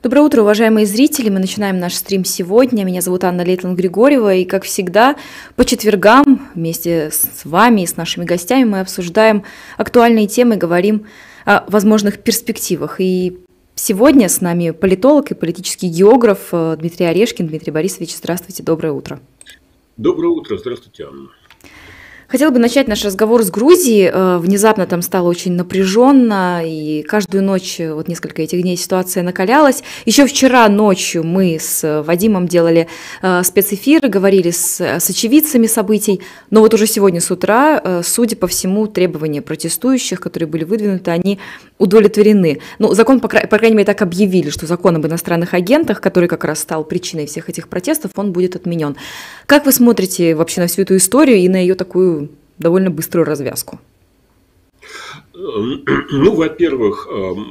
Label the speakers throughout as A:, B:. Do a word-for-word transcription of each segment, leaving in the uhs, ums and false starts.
A: Доброе утро, уважаемые зрители! Мы начинаем наш стрим сегодня. Меня зовут Анна Лейтланд-Григорьева, и, как всегда, по четвергам вместе с вами и с нашими гостями мы обсуждаем актуальные темы, говорим о возможных перспективах. И сегодня с нами политолог и политический географ Дмитрий Орешкин. Дмитрий Борисович, здравствуйте, доброе утро.
B: Доброе утро, здравствуйте, Анна.
A: Хотела бы начать наш разговор с Грузии. Внезапно там стало очень напряженно, и каждую ночь, вот несколько этих дней, ситуация накалялась. Еще вчера ночью мы с Вадимом делали спецэфиры, говорили с, с очевидцами событий, но вот уже сегодня с утра, судя по всему, требования протестующих, которые были выдвинуты, они удовлетворены. Ну, закон, по, по крайней мере, так объявили, что закон об иностранных агентах, который как раз стал причиной всех этих протестов, он будет отменен. Как вы смотрите вообще на всю эту историю и на ее такую довольно быструю развязку?
B: Ну, во-первых,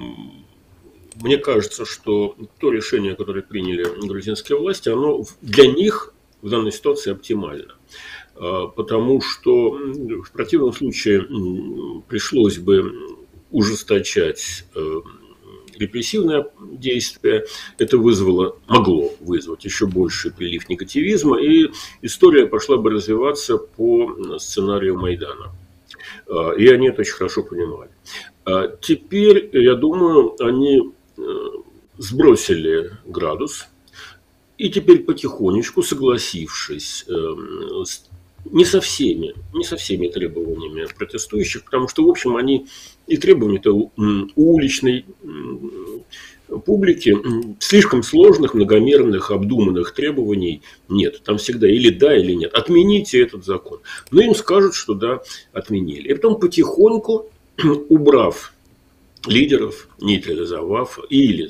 B: мне кажется, что то решение, которое приняли грузинские власти, оно для них в данной ситуации оптимально. Потому что в противном случае пришлось бы ужесточать репрессивное действие. Это вызвало, могло вызвать еще больший прилив негативизма, и история пошла бы развиваться по сценарию Майдана. И они это очень хорошо понимали. Теперь, я думаю, они сбросили градус, и теперь потихонечку, согласившись с не со всеми, не со всеми требованиями протестующих, потому что, в общем, они и требования-то у уличной публики слишком сложных, многомерных, обдуманных требований нет. Там всегда или да, или нет. Отмените этот закон. Но им скажут, что да, отменили. И потом потихоньку, убрав лидеров, нейтрализовав или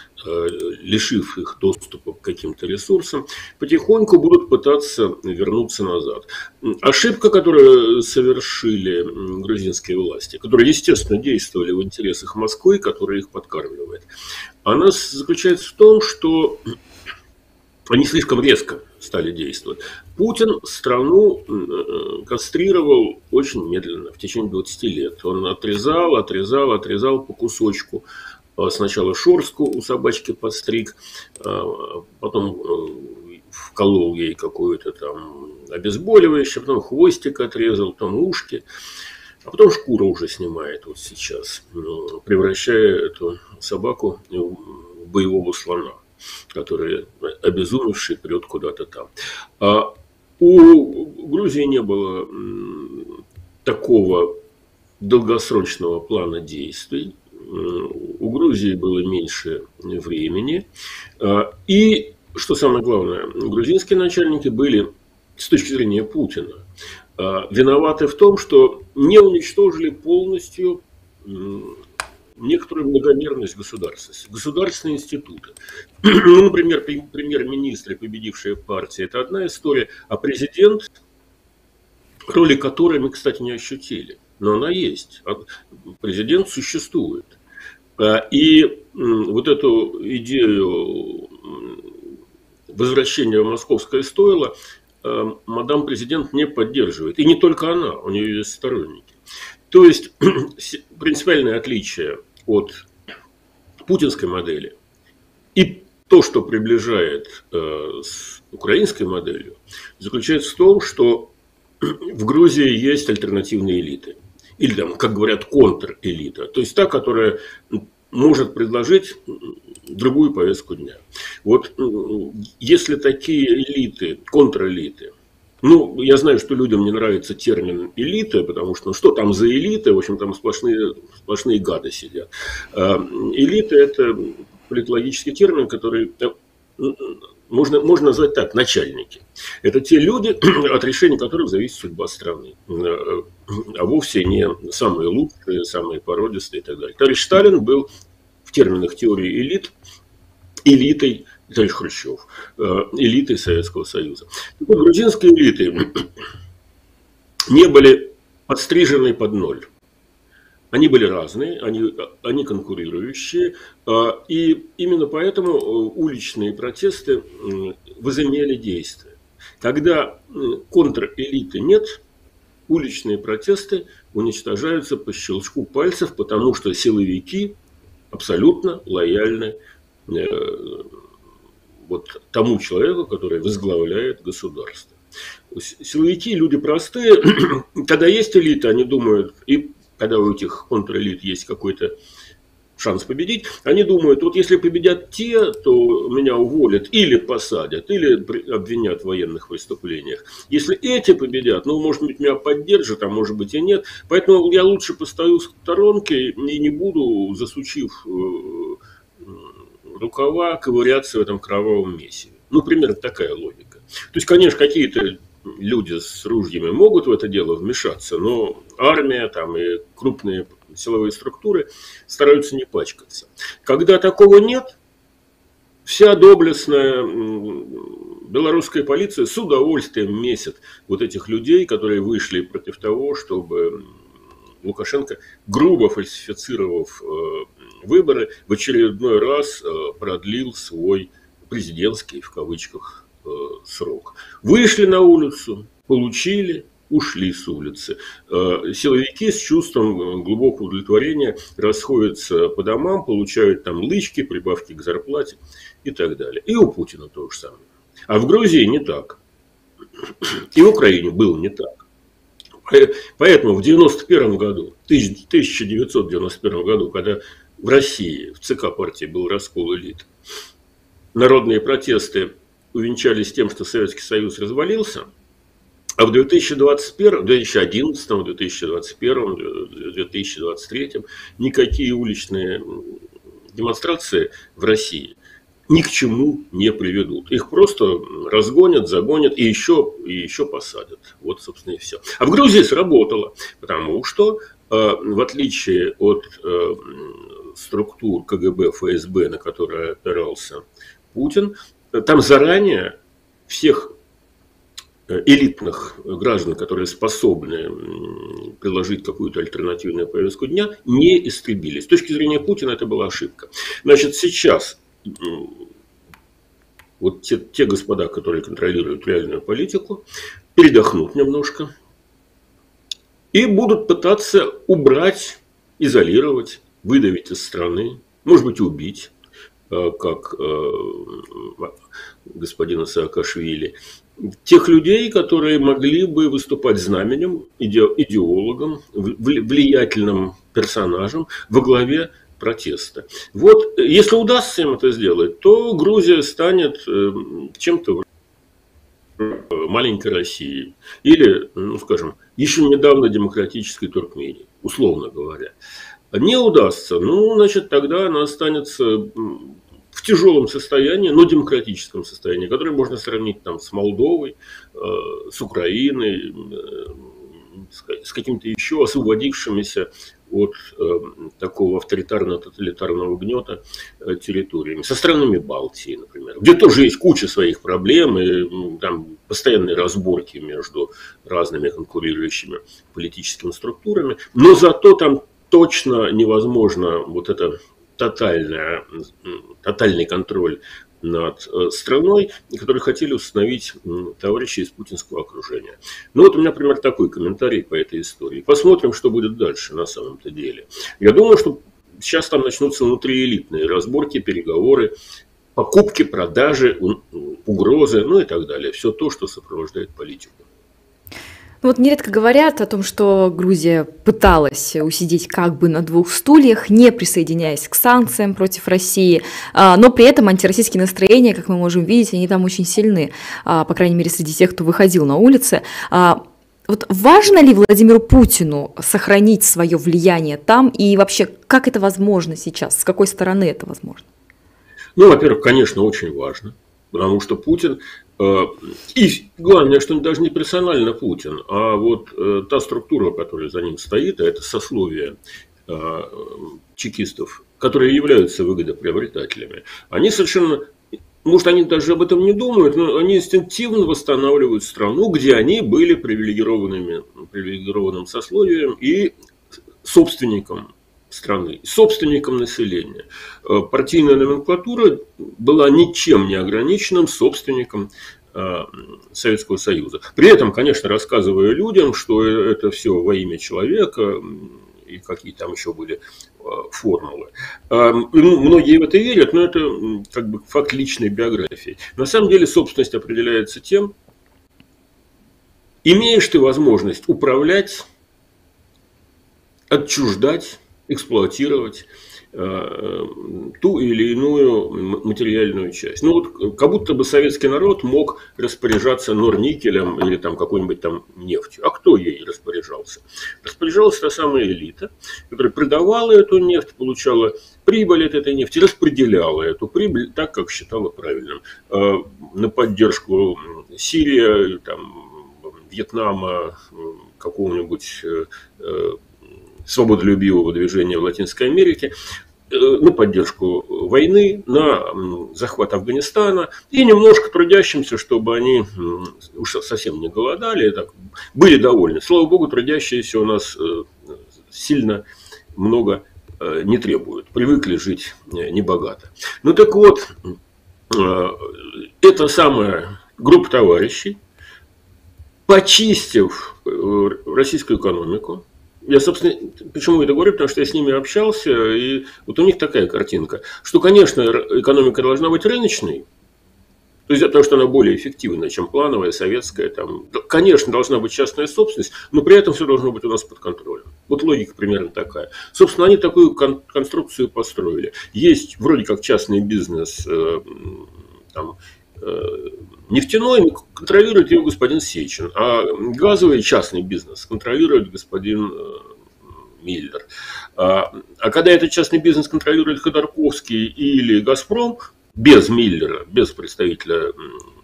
B: лишив их доступа к каким-то ресурсам, потихоньку будут пытаться вернуться назад. Ошибка, которую совершили грузинские власти, которые, естественно, действовали в интересах Москвы, которая их подкармливает, она заключается в том, что они слишком резко стали действовать. Путин страну кастрировал очень медленно, в течение двадцати лет. Он отрезал, отрезал, отрезал по кусочку. Сначала шорстку у собачки подстриг, потом вколол ей какое-то там обезболивающее, потом хвостик отрезал, потом ушки, а потом шкура уже снимает вот сейчас, превращая эту собаку в боевого слона, который, обезумевший, прет куда-то там. А у Грузии не было такого долгосрочного плана действий. У Грузии было меньше времени. И, что самое главное, грузинские начальники были, с точки зрения Путина, виноваты в том, что не уничтожили полностью некоторую многомерность государственности, государственные институты. Ну, например, премьер-министр и победившая партия – это одна история, а президент, роли которой мы, кстати, не ощутили. Но она есть. Президент существует. И вот эту идею возвращения в московское стойло мадам президент не поддерживает. И не только она, у нее есть сторонники. То есть принципиальное отличие от путинской модели и то, что приближает с украинской моделью, заключается в том, что в Грузии есть альтернативные элиты. Или, там, как говорят, контрэлита. То есть та, которая может предложить другую повестку дня. Вот если такие элиты, контрэлиты, ну, я знаю, что людям не нравится термин элита, потому что, ну, что там за элиты, в общем, там сплошные, сплошные гады сидят. Элита – это политологический термин, который... Можно, можно назвать так, начальники. Это те люди, от решения которых зависит судьба страны. А вовсе не самые лучшие, самые породистые и так далее. Товарищ Сталин был в терминах теории элит элитой, товарищ Хрущев, элитой Советского Союза. Так вот, грузинские элиты не были подстрижены под ноль. Они были разные, они, они конкурирующие, и именно поэтому уличные протесты возымели действие. Когда контрэлиты нет, уличные протесты уничтожаются по щелчку пальцев, потому что силовики абсолютно лояльны вот тому человеку, который возглавляет государство. Силовики – люди простые. Когда есть элита, они думают, и когда у этих контрэлит есть какой-то шанс победить, они думают, вот если победят те, то меня уволят или посадят, или обвинят в военных преступлениях. Если эти победят, ну, может быть, меня поддержат, а может быть и нет. Поэтому я лучше постою в сторонке и не буду, засучив рукава, ковыряться в этом кровавом месиве. Ну, примерно такая логика. То есть, конечно, какие-то люди с ружьями могут в это дело вмешаться, но армия там, и крупные силовые структуры стараются не пачкаться. Когда такого нет, вся доблестная белорусская полиция с удовольствием месит вот этих людей, которые вышли против того, чтобы Лукашенко, грубо фальсифицировав выборы, в очередной раз продлил свой президентский, в кавычках, срок. Вышли на улицу, получили, ушли с улицы. Силовики с чувством глубокого удовлетворения расходятся по домам, получают там лычки, прибавки к зарплате и так далее. И у Путина то же самое. А в Грузии не так. И в Украине было не так. Поэтому в девяносто первом году, тысяча девятьсот девяносто первом году, когда в России, в ЦК партии был раскол элит, народные протесты увенчались тем, что Советский Союз развалился, а в две тысячи двадцать первом, две тысячи одиннадцатом, две тысячи двадцать первом, две тысячи двадцать третьем никакие уличные демонстрации в России ни к чему не приведут. Их просто разгонят, загонят и еще, и еще посадят. Вот, собственно, и все. А в Грузии сработало, потому что, в отличие от структур КГБ, ФСБ, на которые опирался Путин, там заранее всех элитных граждан, которые способны приложить какую-то альтернативную повестку дня, не истребили. С точки зрения Путина это была ошибка. Значит, сейчас вот те, те господа, которые контролируют реальную политику, передохнут немножко и будут пытаться убрать, изолировать, выдавить из страны, может быть, убить, как господина Саакашвили, тех людей, которые могли бы выступать знаменем, идеологом, влиятельным персонажем во главе протеста. Вот, если удастся им это сделать, то Грузия станет чем-то маленькой России или, ну, скажем, еще недавно демократической Туркмении, условно говоря. Не удастся, ну, значит, тогда она останется в тяжелом состоянии, но демократическом состоянии, которое можно сравнить там с Молдовой, с Украиной, с какими-то еще освободившимися от такого авторитарно-тоталитарного гнета территориями, со странами Балтии, например, где тоже есть куча своих проблем, и там постоянные разборки между разными конкурирующими политическими структурами, но зато там точно невозможно вот это тотальное, тотальный контроль над страной, который хотели установить товарищи из путинского окружения. Ну вот у меня, например, такой комментарий по этой истории. Посмотрим, что будет дальше на самом-то деле. Я думаю, что сейчас там начнутся внутриэлитные разборки, переговоры, покупки, продажи, угрозы, ну и так далее. Все то, что сопровождает политику.
A: Ну вот нередко говорят о том, что Грузия пыталась усидеть как бы на двух стульях, не присоединяясь к санкциям против России, но при этом антироссийские настроения, как мы можем видеть, они там очень сильны, по крайней мере, среди тех, кто выходил на улицы. Вот важно ли Владимиру Путину сохранить свое влияние там, и вообще, как это возможно сейчас, с какой стороны это возможно?
B: Ну, во-первых, конечно, очень важно, потому что Путин... И главное, что даже не персонально Путин, а вот та структура, которая за ним стоит, а это сословие чекистов, которые являются выгодоприобретателями, они совершенно, может, они даже об этом не думают, но они инстинктивно восстанавливают страну, где они были привилегированными, привилегированным сословием и собственником страны, собственником населения. Партийная номенклатура была ничем не ограниченным собственником Советского Союза. При этом, конечно, рассказывая людям, что это все во имя человека и какие там еще были формулы. Многие в это верят, но это как бы факт личной биографии. На самом деле собственность определяется тем, имеешь ты возможность управлять, отчуждать, эксплуатировать э, ту или иную материальную часть. Ну вот как будто бы советский народ мог распоряжаться норникелем или там какой-нибудь там нефтью. А кто ей распоряжался? Распоряжалась та самая элита, которая продавала эту нефть, получала прибыль от этой нефти, распределяла эту прибыль так, как считала правильным. Э, на поддержку Сирии, там, Вьетнама, какого-нибудь э, э, свободолюбивого движения в Латинской Америке, на поддержку войны, на захват Афганистана и немножко трудящимся, чтобы они уж совсем не голодали, так, были довольны. Слава богу, трудящиеся у нас сильно много не требуют, привыкли жить небогато. Ну так вот, эта самая группа товарищей, почистив российскую экономику, я, собственно, почему это говорю, потому что я с ними общался, и вот у них такая картинка, что, конечно, экономика должна быть рыночной, то есть потому что она более эффективна, чем плановая, советская, там, конечно, должна быть частная собственность, но при этом все должно быть у нас под контролем. Вот логика примерно такая. Собственно, они такую кон- конструкцию построили. Есть вроде как частный бизнес, э, там, нефтяной контролирует его господин Сечин, а газовый частный бизнес контролирует господин Миллер. А, а когда этот частный бизнес контролирует Ходорковский или Газпром, без Миллера, без представителя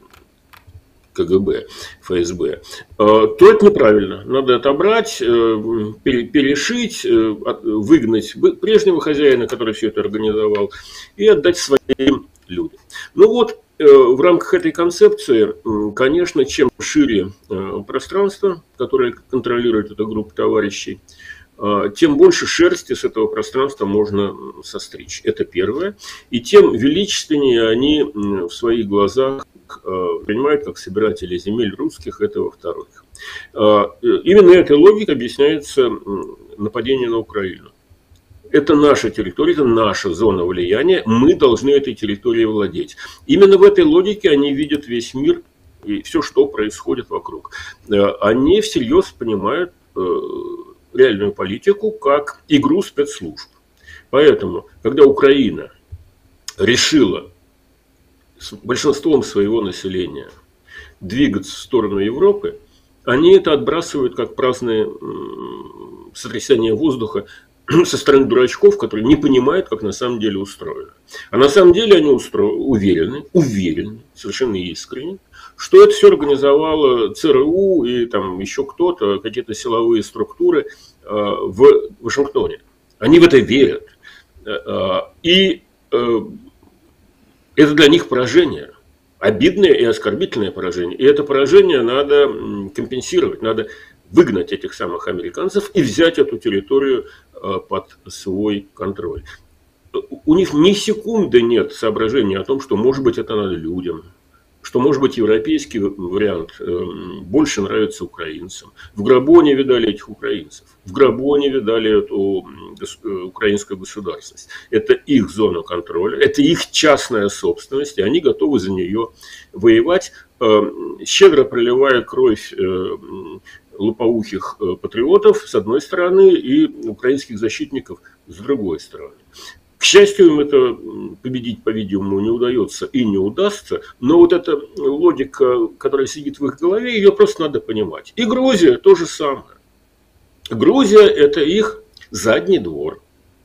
B: КГБ, ФСБ, то это неправильно. Надо отобрать, перешить, выгнать прежнего хозяина, который все это организовал, и отдать своим людям. Ну вот, в рамках этой концепции, конечно, чем шире пространство, которое контролирует эта группа товарищей, тем больше шерсти с этого пространства можно состричь. Это первое. И тем величественнее они в своих глазах принимают как собиратели земель русских. Это во-вторых. Именно этой логикой объясняется нападение на Украину. Это наша территория, это наша зона влияния, мы должны этой территорией владеть. Именно в этой логике они видят весь мир и все, что происходит вокруг. Они всерьез понимают реальную политику как игру спецслужб. Поэтому, когда Украина решила с большинством своего населения двигаться в сторону Европы, они это отбрасывают как праздное сотрясание воздуха со стороны дурачков, которые не понимают, как на самом деле устроено. А на самом деле они устро... уверены, уверены, совершенно искренне, что это все организовало ЦРУ и там еще кто-то, какие-то силовые структуры э, в Вашингтоне. Они в это верят. Э, и э, это для них поражение. Обидное и оскорбительное поражение. И это поражение надо компенсировать, надо выгнать этих самых американцев и взять эту территорию под свой контроль. У них ни секунды нет соображения о том, что, может быть, это надо людям, что, может быть, европейский вариант больше нравится украинцам. В гробу они видали этих украинцев, в гробу они видали эту украинскую государственность. Это их зона контроля, это их частная собственность, и они готовы за нее воевать, щедро проливая кровь лопоухих патриотов с одной стороны и украинских защитников с другой стороны. К счастью, им это победить, по-видимому, не удается и не удастся, но вот эта логика, которая сидит в их голове, ее просто надо понимать. И Грузия то же самое. Грузия – это их задний двор.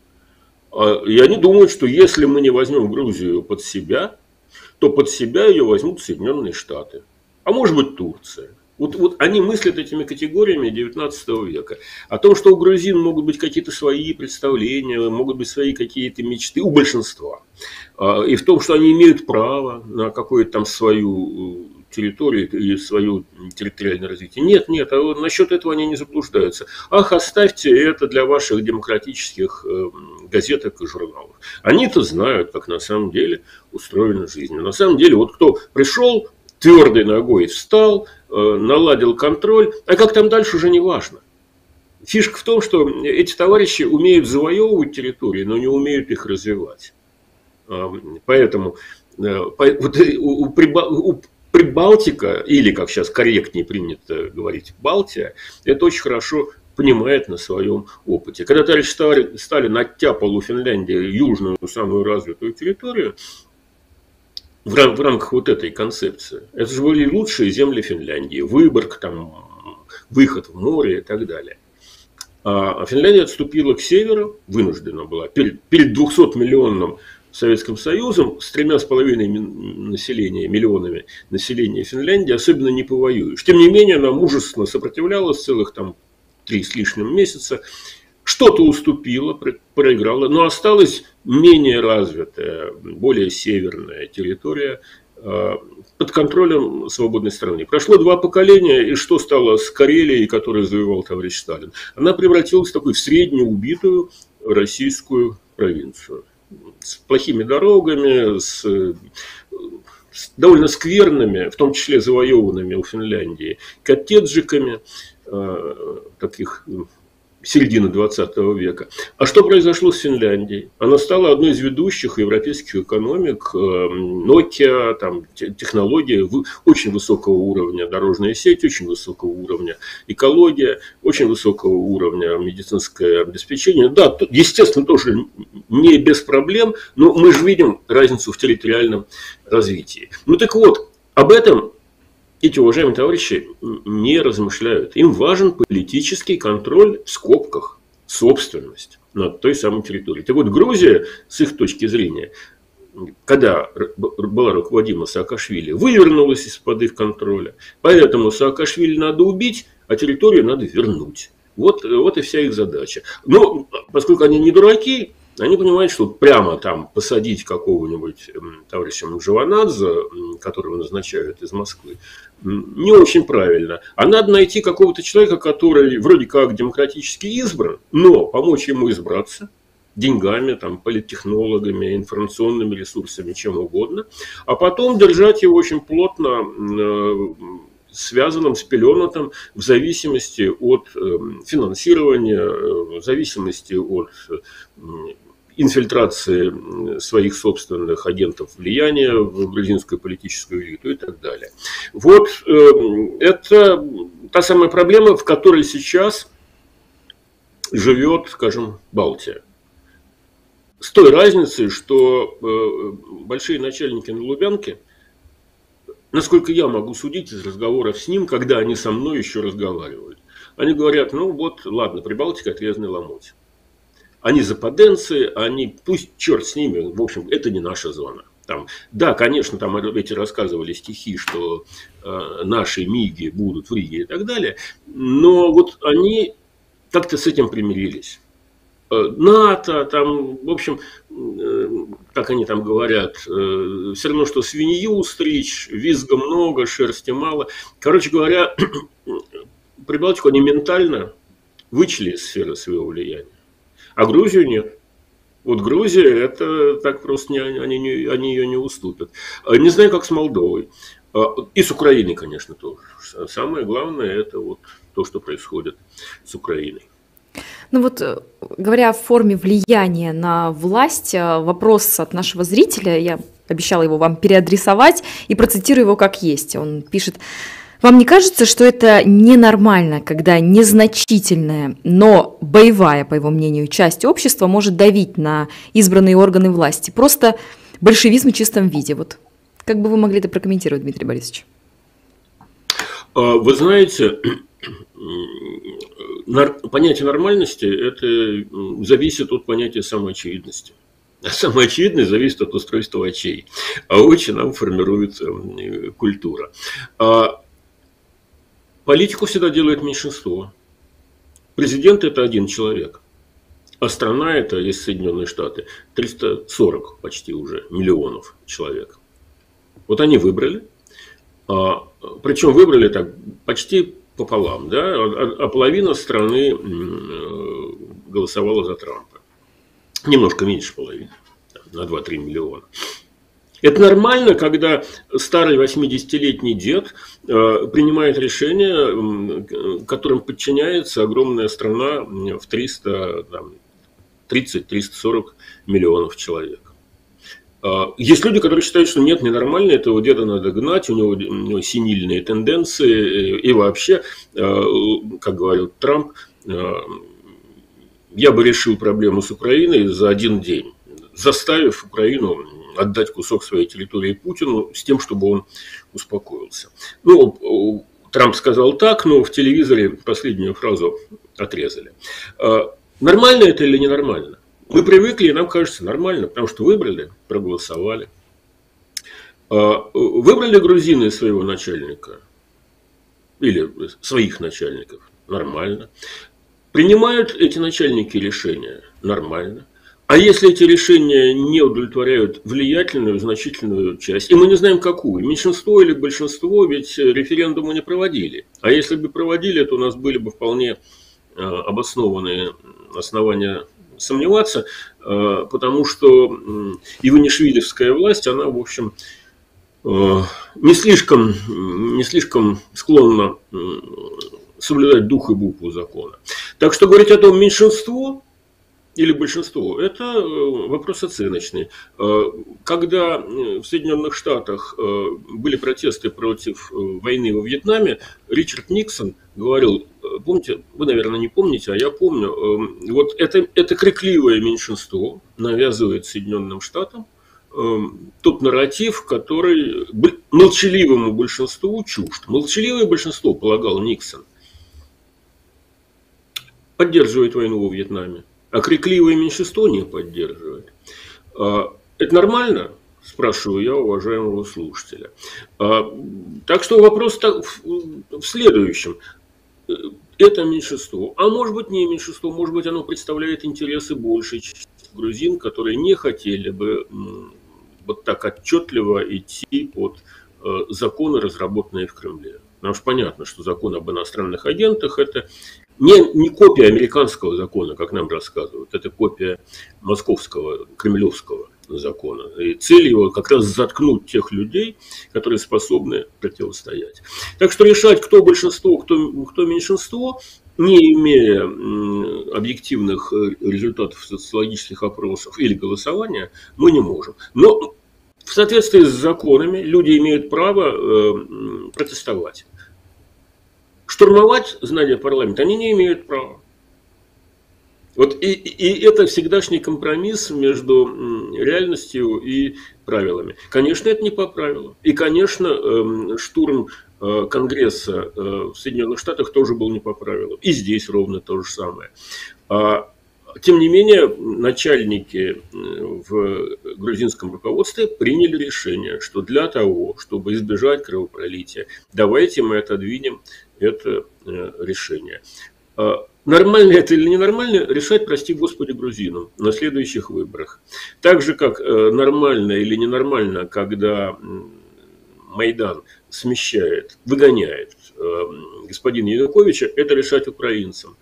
B: И они думают, что если мы не возьмем Грузию под себя, то под себя ее возьмут Соединенные Штаты, а может быть Турция. Вот, вот они мыслят этими категориями девятнадцатого века. О том, что у грузин могут быть какие-то свои представления, могут быть свои какие-то мечты у большинства. И в том, что они имеют право на какую-то там свою территорию и свое территориальное развитие. Нет, нет, а насчет этого они не заблуждаются. Ах, оставьте это для ваших демократических газеток и журналов. Они-то знают, как на самом деле устроена жизнь. На самом деле, вот кто пришел, твердой ногой встал, наладил контроль, а как там дальше уже не важно. фишка в том, что эти товарищи умеют завоевывать территории, но не умеют их развивать. Поэтому вот у Прибалтика, или, как сейчас корректнее принято говорить, Балтия, это очень хорошо понимает на своем опыте. Когда товарищ Сталин оттяпал у Финляндии южную, самую развитую территорию, в рамках вот этой концепции, это же были лучшие земли Финляндии, Выборг, там, выход в море и так далее. А Финляндия отступила к северу, вынуждена была, перед, перед двухсотмиллионным Советским Союзом, с тремя с половиной населения, миллионами населения Финляндии, особенно не повоюешь. Тем не менее, она мужественно сопротивлялась целых там три с лишним месяца, что-то уступила, проиграла, но осталась менее развитая, более северная территория под контролем свободной страны. Прошло два поколения, и что стало с Карелией, которую завоевал товарищ Сталин? Она превратилась в такую среднюю убитую российскую провинцию. С плохими дорогами, с, с довольно скверными, в том числе завоеванными у Финляндии, коттеджиками, э, таких середины двадцатого века. А что произошло с Финляндией? Она стала одной из ведущих европейских экономик. Nokia, там, технологии очень высокого уровня, дорожная сеть очень высокого уровня, экология очень высокого уровня, медицинское обеспечение. Да, естественно, тоже не без проблем, но мы же видим разницу в территориальном развитии. Ну так вот, об этом эти уважаемые товарищи не размышляют. Им важен политический контроль, в скобках, собственность над той самой территорией. Так вот, Грузия, с их точки зрения, когда была руководима Саакашвили, вывернулась из-под их контроля. Поэтому Саакашвили надо убить, а территорию надо вернуть. Вот, вот и вся их задача. Но поскольку они не дураки, они понимают, что прямо там посадить какого-нибудь товарища Мжаванадзе, которого назначают из Москвы, не очень правильно. А надо найти какого-то человека, который вроде как демократически избран, но помочь ему избраться деньгами, там, политтехнологами, информационными ресурсами, чем угодно, а потом держать его очень плотно связанным, спеленатым в зависимости от финансирования, в зависимости от инфильтрации своих собственных агентов влияния в грузинскую политическую элиту и так далее. Вот это та самая проблема, в которой сейчас живет, скажем, Балтия. С той разницей, что большие начальники на Лубянке, насколько я могу судить из разговоров с ним, когда они со мной еще разговаривают, они говорят, ну вот, ладно, Прибалтика – отрезанный ломоть. Они западенцы, они, пусть черт с ними, в общем, это не наша зона. Там, да, конечно, там эти рассказывали стихи, что э, наши миги будут в Риге и так далее, но вот они как-то с этим примирились. НАТО, там, в общем, как они там говорят, все равно, что свинью стричь, визга много, шерсти мало. Короче говоря, Прибалтику они ментально вычли из сферы своего влияния, а Грузию нет. Вот Грузия, это так просто не, они, не, они ее не уступят. Не знаю, как с Молдовой. И с Украиной, конечно, тоже. Самое главное, это вот то, что происходит с Украиной.
A: Ну вот, говоря о форме влияния на власть, вопрос от нашего зрителя, я обещала его вам переадресовать и процитирую его как есть. Он пишет: «Вам не кажется, что это ненормально, когда незначительная, но боевая, по его мнению, часть общества может давить на избранные органы власти? Просто большевизм в чистом виде». Вот как бы вы могли это прокомментировать, Дмитрий Борисович?
B: Вы знаете, понятие нормальности – это зависит от понятия самоочевидности. А самоочевидность зависит от устройства очей. А очи нам формирует культура. А политику всегда делает меньшинство. Президент – это один человек. А страна – это, есть Соединенные Штаты, триста сорок почти уже миллионов человек. Вот они выбрали. А, причем выбрали так почти пополам, да, а, а половина страны голосовала за Трампа. Немножко меньше половины, на два-три миллиона. Это нормально, когда старый восьмидесятилетний дед э, принимает решение, которым подчиняется огромная страна в триста тридцать — триста сорок миллионов человек. Есть люди, которые считают, что нет, ненормально, этого деда надо гнать, у него, у него синильные тенденции, и вообще, как говорил Трамп, я бы решил проблему с Украиной за один день, заставив Украину отдать кусок своей территории Путину с тем, чтобы он успокоился. Ну, Трамп сказал так, но в телевизоре последнюю фразу отрезали. Нормально это или ненормально? Мы привыкли, и нам кажется нормально, потому что выбрали, проголосовали. Выбрали грузины своего начальника или своих начальников? Нормально. Принимают эти начальники решения? Нормально. А если эти решения не удовлетворяют влиятельную, значительную часть, и мы не знаем какую, меньшинство или большинство, ведь референдумы не проводили. А если бы проводили, то у нас были бы вполне обоснованные основания сомневаться, потому что иванишвилевская власть, она, в общем, не слишком, не слишком склонна соблюдать дух и букву закона. Так что говорить о том, меньшинство или большинство, это вопрос оценочный. Когда в Соединенных Штатах были протесты против войны во Вьетнаме, Ричард Никсон говорил, помните, вы, наверное, не помните, а я помню, вот это, это крикливое меньшинство навязывает Соединенным Штатам тот нарратив, который молчаливому большинству чужд. Молчаливое большинство, полагал Никсон, поддерживает войну во Вьетнаме, а крикливое меньшинство не поддерживает. Это нормально? Спрашиваю я уважаемого слушателя. Так что вопрос в следующем. Это меньшинство, а может быть не меньшинство, может быть оно представляет интересы большей части грузин, которые не хотели бы вот так отчетливо идти под законы, разработанные в Кремле. Потому что понятно, что закон об иностранных агентах – это не, не копия американского закона, как нам рассказывают, это копия московского, кремлевского закона. И цель его как раз заткнуть тех людей, которые способны противостоять. Так что решать, кто большинство, кто, кто меньшинство, не имея объективных результатов социологических опросов или голосования, мы не можем. Но в соответствии с законами люди имеют право протестовать. Штурмовать здание парламента они не имеют права. Вот и, и это всегдашний компромисс между реальностью и правилами. Конечно, это не по правилам. И, конечно, штурм Конгресса в Соединенных Штатах тоже был не по правилам. И здесь ровно то же самое. Тем не менее, начальники в грузинском руководстве приняли решение, что для того, чтобы избежать кровопролития, давайте мы отодвинем это решение. Нормально это или ненормально, решать, прости господи, грузинам на следующих выборах. Так же, как нормально или ненормально, когда Майдан смещает, выгоняет господина Януковича, это решать украинцам.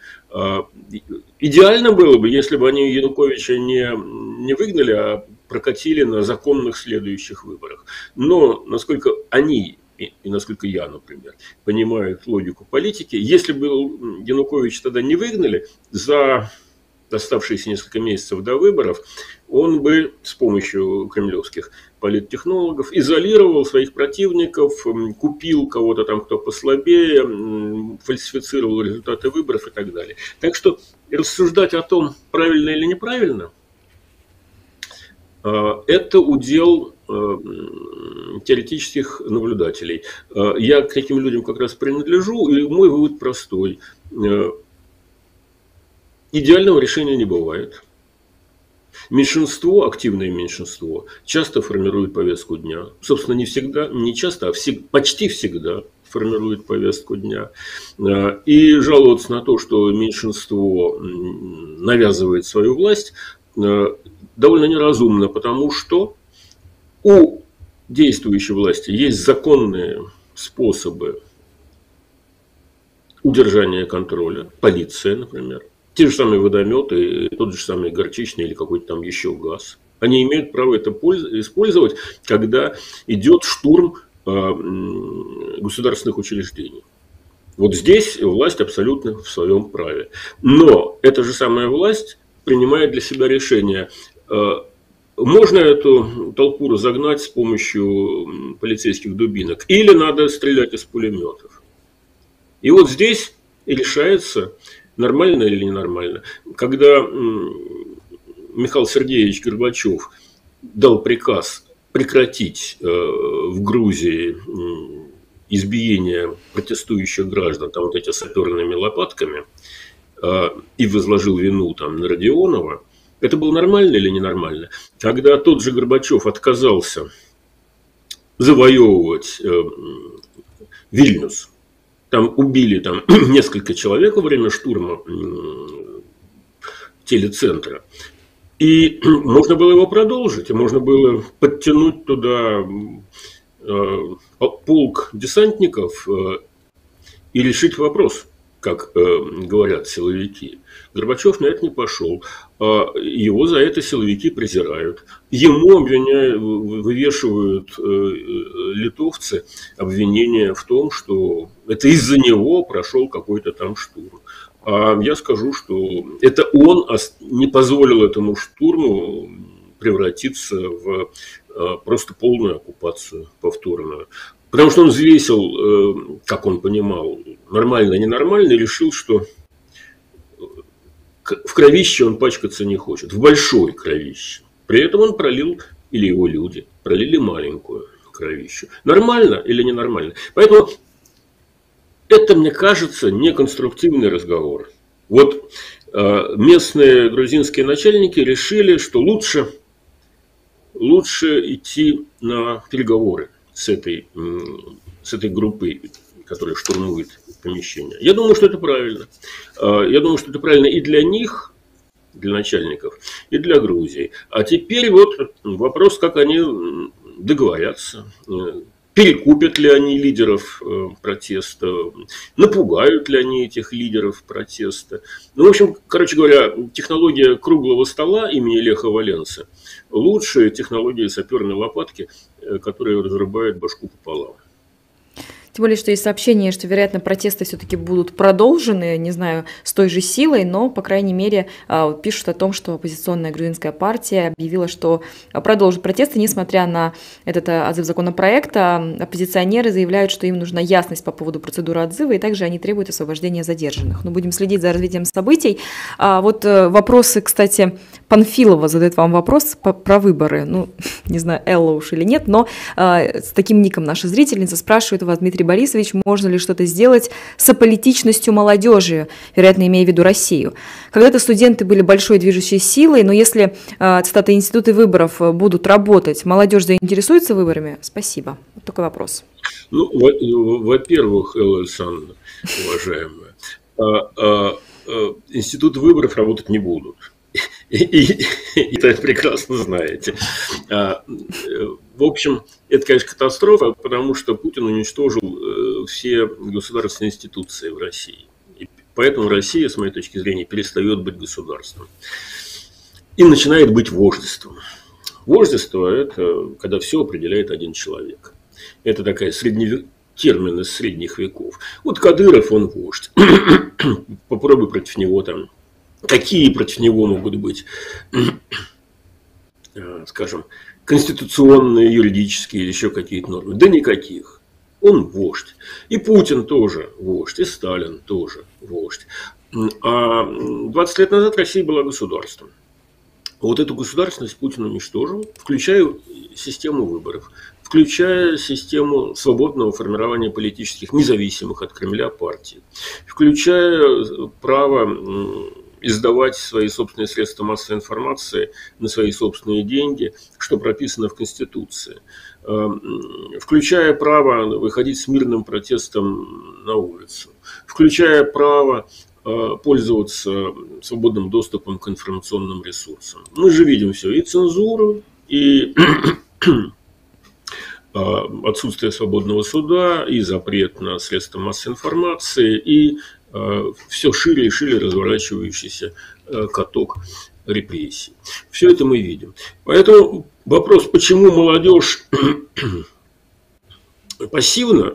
B: Идеально было бы, если бы они Януковича не, не выгнали, а прокатили на законных следующих выборах. Но насколько они, и насколько я, например, понимают логику политики, если бы Янукович тогда не выгнали, за оставшиеся несколько месяцев до выборов, он бы с помощью кремлевских политтехнологов изолировал своих противников, купил кого-то там, кто послабее, фальсифицировал результаты выборов и так далее. Так что рассуждать о том, правильно или неправильно, это удел теоретических наблюдателей. Я к таким людям как раз принадлежу, и мой вывод простой. Идеального решения не бывает. Меньшинство, активное меньшинство, часто формирует повестку дня. Собственно, не всегда, не часто, а всег, почти всегда формирует повестку дня. И жаловаться на то, что меньшинство навязывает свою власть, довольно неразумно, потому что у действующей власти есть законные способы удержания контроля, полиция, например. Те же самые водометы, тот же самый горчичный или какой-то там еще газ. Они имеют право это использовать, когда идет штурм государственных учреждений. Вот здесь власть абсолютно в своем праве. Но эта же самая власть принимает для себя решение, можно эту толпу разогнать с помощью полицейских дубинок или надо стрелять из пулеметов. И вот здесь и решается, нормально или ненормально. Когда Михаил Сергеевич Горбачев дал приказ прекратить в Грузии избиение протестующих граждан, там вот эти саперными лопатками, и возложил вину там на Родионова, это было нормально или ненормально? Когда тот же Горбачев отказался завоевывать э, Вильнюс, там убили там, несколько человек во время штурма э, телецентра, и можно было его продолжить, и можно было подтянуть туда э, полк десантников э, и решить вопрос, как э, говорят силовики. Горбачев на это не пошел. Его за это силовики презирают. Ему обвиняют, вывешивают э, литовцы обвинения в том, что это из-за него прошел какой-то там штурм. А я скажу, что это он не позволил этому штурму превратиться в э, просто полную оккупацию повторную. Потому что он взвесил, э, как он понимал, нормально, ненормально, и решил, что в кровище он пачкаться не хочет, в большой кровище. При этом он пролил, или его люди, пролили маленькую кровищу. Нормально или ненормально? Поэтому это, мне кажется, неконструктивный разговор. Вот э, местные грузинские начальники решили, что лучше, лучше идти на переговоры с этой, с этой группой, которая штурмует помещение. Я думаю, что это правильно. Я думаю, что это правильно и для них, для начальников, и для Грузии. А теперь вот вопрос, как они договорятся. Перекупят ли они лидеров протеста, напугают ли они этих лидеров протеста. Ну, в общем, короче говоря, технология круглого стола имени Леха Валенсы лучше технологии саперной лопатки, которая разрубает башку пополам.
A: Тем более, что есть сообщение, что, вероятно, протесты все-таки будут продолжены, не знаю, с той же силой, но, по крайней мере, пишут о том, что оппозиционная грузинская партия объявила, что продолжит протесты, несмотря на этот отзыв законопроекта. Оппозиционеры заявляют, что им нужна ясность по поводу процедуры отзыва, и также они требуют освобождения задержанных. Но будем следить за развитием событий. А вот вопросы, кстати, Панфилова задает вам вопрос про выборы. Ну, не знаю, Элла уж или нет, но с таким ником наша зрительница спрашивает у вас, Дмитрий Борисович, можно ли что-то сделать с аполитичностью молодежи, вероятно, имея в виду Россию. Когда-то студенты были большой движущей силой, но если, цитата, институты выборов будут работать, молодежь заинтересуется выборами? Спасибо. Вот такой вопрос.
B: Ну, во-первых, Элла Александровна, уважаемая, институты выборов работать не будут. И, и, и это прекрасно знаете. В общем, это, конечно, катастрофа, потому что Путин уничтожил все государственные институции в России. И поэтому Россия, с моей точки зрения, перестает быть государством. И начинает быть вождеством. Вождество – это когда все определяет один человек. Это такая средневековая термин из средних веков. Вот Кадыров, он вождь. Попробуй против него там. Какие против него могут быть, скажем, конституционные, юридические или еще какие-то нормы? Да никаких. Он вождь. И Путин тоже вождь, и Сталин тоже вождь. А двадцать лет назад Россия была государством. Вот эту государственность Путин уничтожил, включая систему выборов, включая систему свободного формирования политических, независимых от Кремля партий, включая право издавать свои собственные средства массовой информации на свои собственные деньги, что прописано в Конституции, включая право выходить с мирным протестом на улицу, включая право пользоваться свободным доступом к информационным ресурсам. Мы же видим все, и цензуру, и отсутствие свободного суда, и запрет на средства массовой информации, и все шире и шире разворачивающийся каток репрессий. Все это мы видим. Поэтому вопрос, почему молодежь пассивна,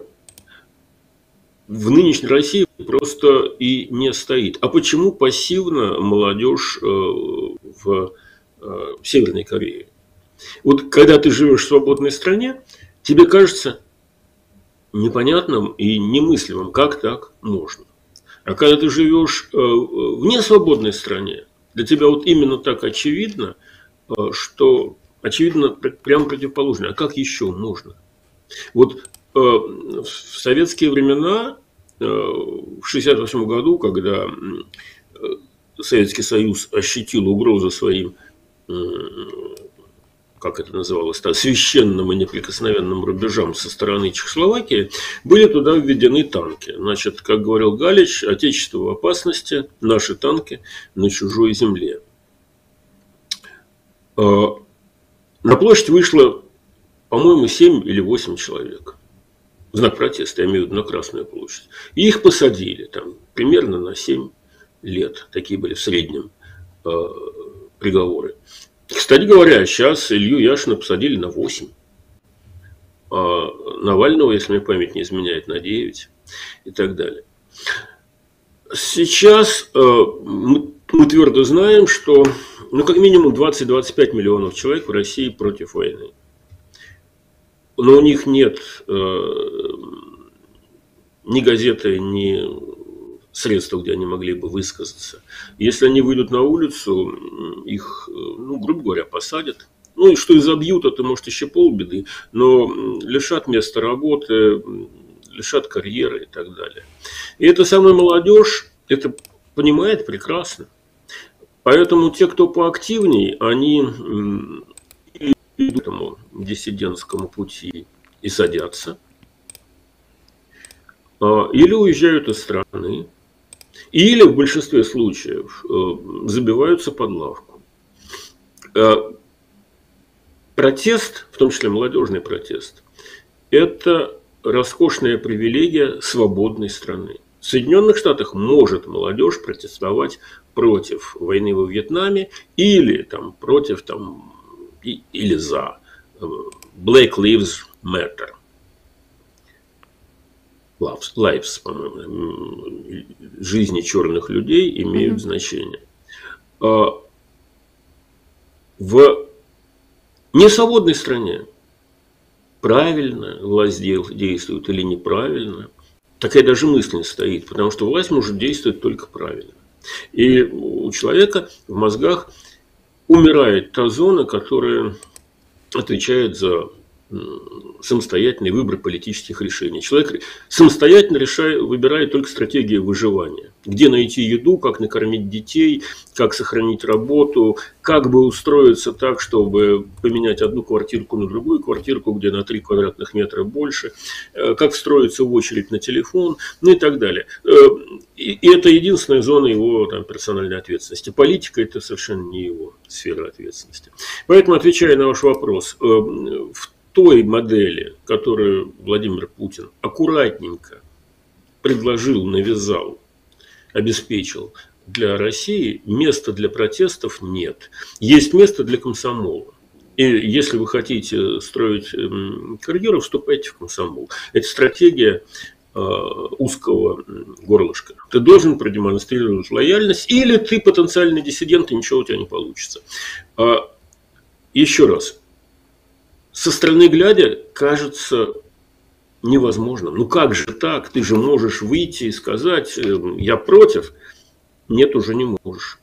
B: в нынешней России просто и не стоит. А почему пассивна молодежь в Северной Корее? Вот когда ты живешь в свободной стране, тебе кажется непонятным и немыслимым, как так можно. А когда ты живешь в несвободной стране, для тебя вот именно так очевидно, что очевидно прямо противоположное. А как еще можно? Вот в советские времена, в шестьдесят восьмом году, когда Советский Союз ощутил угрозу своим, как это называлось, священным и неприкосновенным рубежам со стороны Чехословакии, были туда введены танки. Значит, как говорил Галич, отечество в опасности, наши танки на чужой земле. На площадь вышло, по-моему, семь или восемь человек. В знак протеста, я имею в виду на Красную площадь. И их посадили там примерно на семь лет. Такие были в среднем э, приговоры. Кстати говоря, сейчас Илью Яшина посадили на восемь. А Навального, если мне память не изменяет, на девять и так далее. Сейчас э, мы, мы твердо знаем, что ну, как минимум двадцать-двадцать пять миллионов человек в России против войны. Но у них нет э, ни газеты, ни средств, где они могли бы высказаться. Если они выйдут на улицу, их, ну, грубо говоря, посадят. Ну, и что изобьют, это, может, еще полбеды, но лишат места работы, лишат карьеры и так далее. И эта самая молодежь это понимает прекрасно. Поэтому те, кто поактивней, они идут к этому диссидентскому пути и садятся, или уезжают из страны, или в большинстве случаев забиваются под лавку. Протест, в том числе молодежный протест, это роскошная привилегия свободной страны. В Соединенных Штатах может молодежь протестовать против войны во Вьетнаме или там, против там, и, или за Black Lives Matter. Lives, по-моему, жизни черных людей имеют mm-hmm. значение. В несвободной стране правильно власть действует или неправильно, такая даже мысль не стоит, потому что власть может действовать только правильно. И у человека в мозгах умирает та зона, которая отвечает за самостоятельный выбор политических решений. Человек самостоятельно решает, выбирает только стратегию выживания. Где найти еду, как накормить детей, как сохранить работу, как бы устроиться так, чтобы поменять одну квартирку на другую квартирку, где на три квадратных метра больше, как встроиться в очередь на телефон, ну и так далее. И это единственная зона его там, персональной ответственности. Политика – это совершенно не его сфера ответственности. Поэтому, отвечая на ваш вопрос, в той модели, которую Владимир Путин аккуратненько предложил, навязал, обеспечил для России, места для протестов нет. Есть место для комсомола. И если вы хотите строить карьеру, вступайте в комсомол. Это стратегия э, узкого горлышка. Ты должен продемонстрировать лояльность, или ты потенциальный диссидент, и ничего у тебя не получится. А, еще раз. Со стороны глядя, кажется невозможным. Ну как же так? Ты же можешь выйти и сказать, я против. Нет, уже не можешь.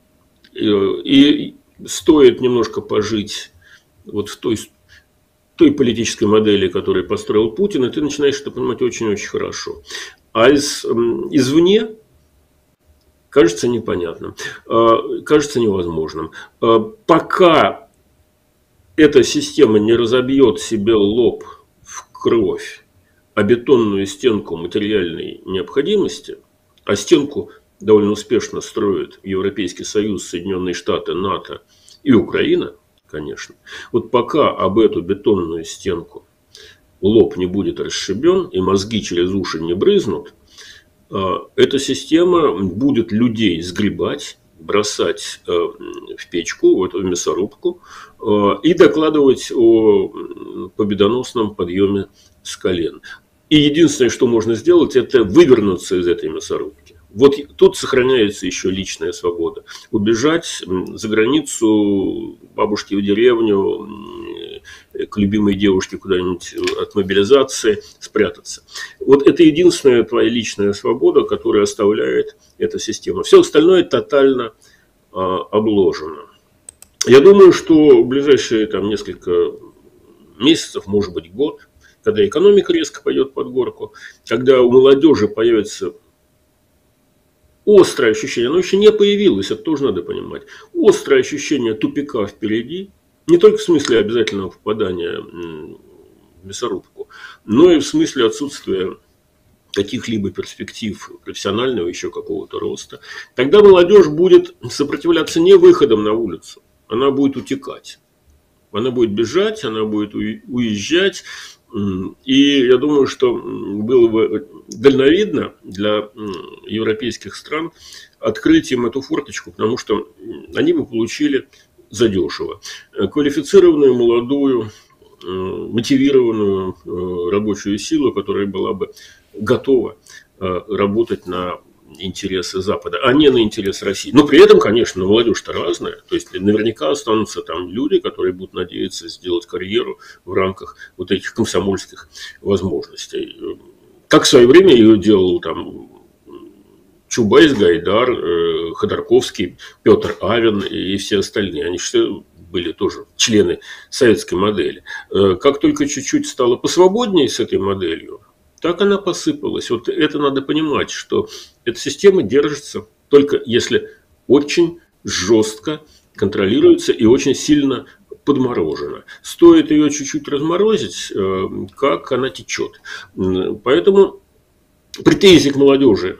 B: И стоит немножко пожить вот в той, той политической модели, которую построил Путин, и ты начинаешь это понимать очень-очень хорошо. А из, извне кажется непонятным, кажется невозможным. Пока эта система не разобьет себе лоб в кровь, а бетонную стенку материальной необходимости, а стенку довольно успешно строят Европейский Союз, Соединенные Штаты, НАТО и Украина, конечно. Вот пока об эту бетонную стенку лоб не будет расшибен и мозги через уши не брызнут, эта система будет людей сгребать, бросать в печку, в эту мясорубку, и докладывать о победоносном подъеме с колен. И единственное, что можно сделать, это вывернуться из этой мясорубки. Вот тут сохраняется еще личная свобода. Убежать за границу, бабушке в деревню, к любимой девушке куда-нибудь от мобилизации, спрятаться. Вот это единственная твоя личная свобода, которая оставляет эта система. Все остальное тотально а, обложено. Я думаю, что в ближайшие там, несколько месяцев, может быть год, когда экономика резко пойдет под горку, когда у молодежи появится острое ощущение, оно еще не появилось, это тоже надо понимать, острое ощущение тупика впереди, не только в смысле обязательного попадания в мясорубку, но и в смысле отсутствия каких-либо перспектив профессионального еще какого-то роста. Тогда молодежь будет сопротивляться не выходом на улицу, она будет утекать. Она будет бежать, она будет уезжать. И я думаю, что было бы дальновидно для европейских стран открыть им эту форточку, потому что они бы получили задешево квалифицированную, молодую, мотивированную рабочую силу, которая была бы готова работать на интересы Запада, а не на интересы России. Но при этом, конечно, молодежь-то разная. То есть наверняка останутся там люди, которые будут надеяться сделать карьеру в рамках вот этих комсомольских возможностей. Как в свое время ее делал там Чубайс, Гайдар, Ходорковский, Петр Авен и все остальные. Они все были тоже члены советской модели. Как только чуть-чуть стало посвободнее с этой моделью, так она посыпалась. Вот это надо понимать, что эта система держится только если очень жестко контролируется и очень сильно подморожена. Стоит ее чуть-чуть разморозить, как она течет. Поэтому претензии к молодежи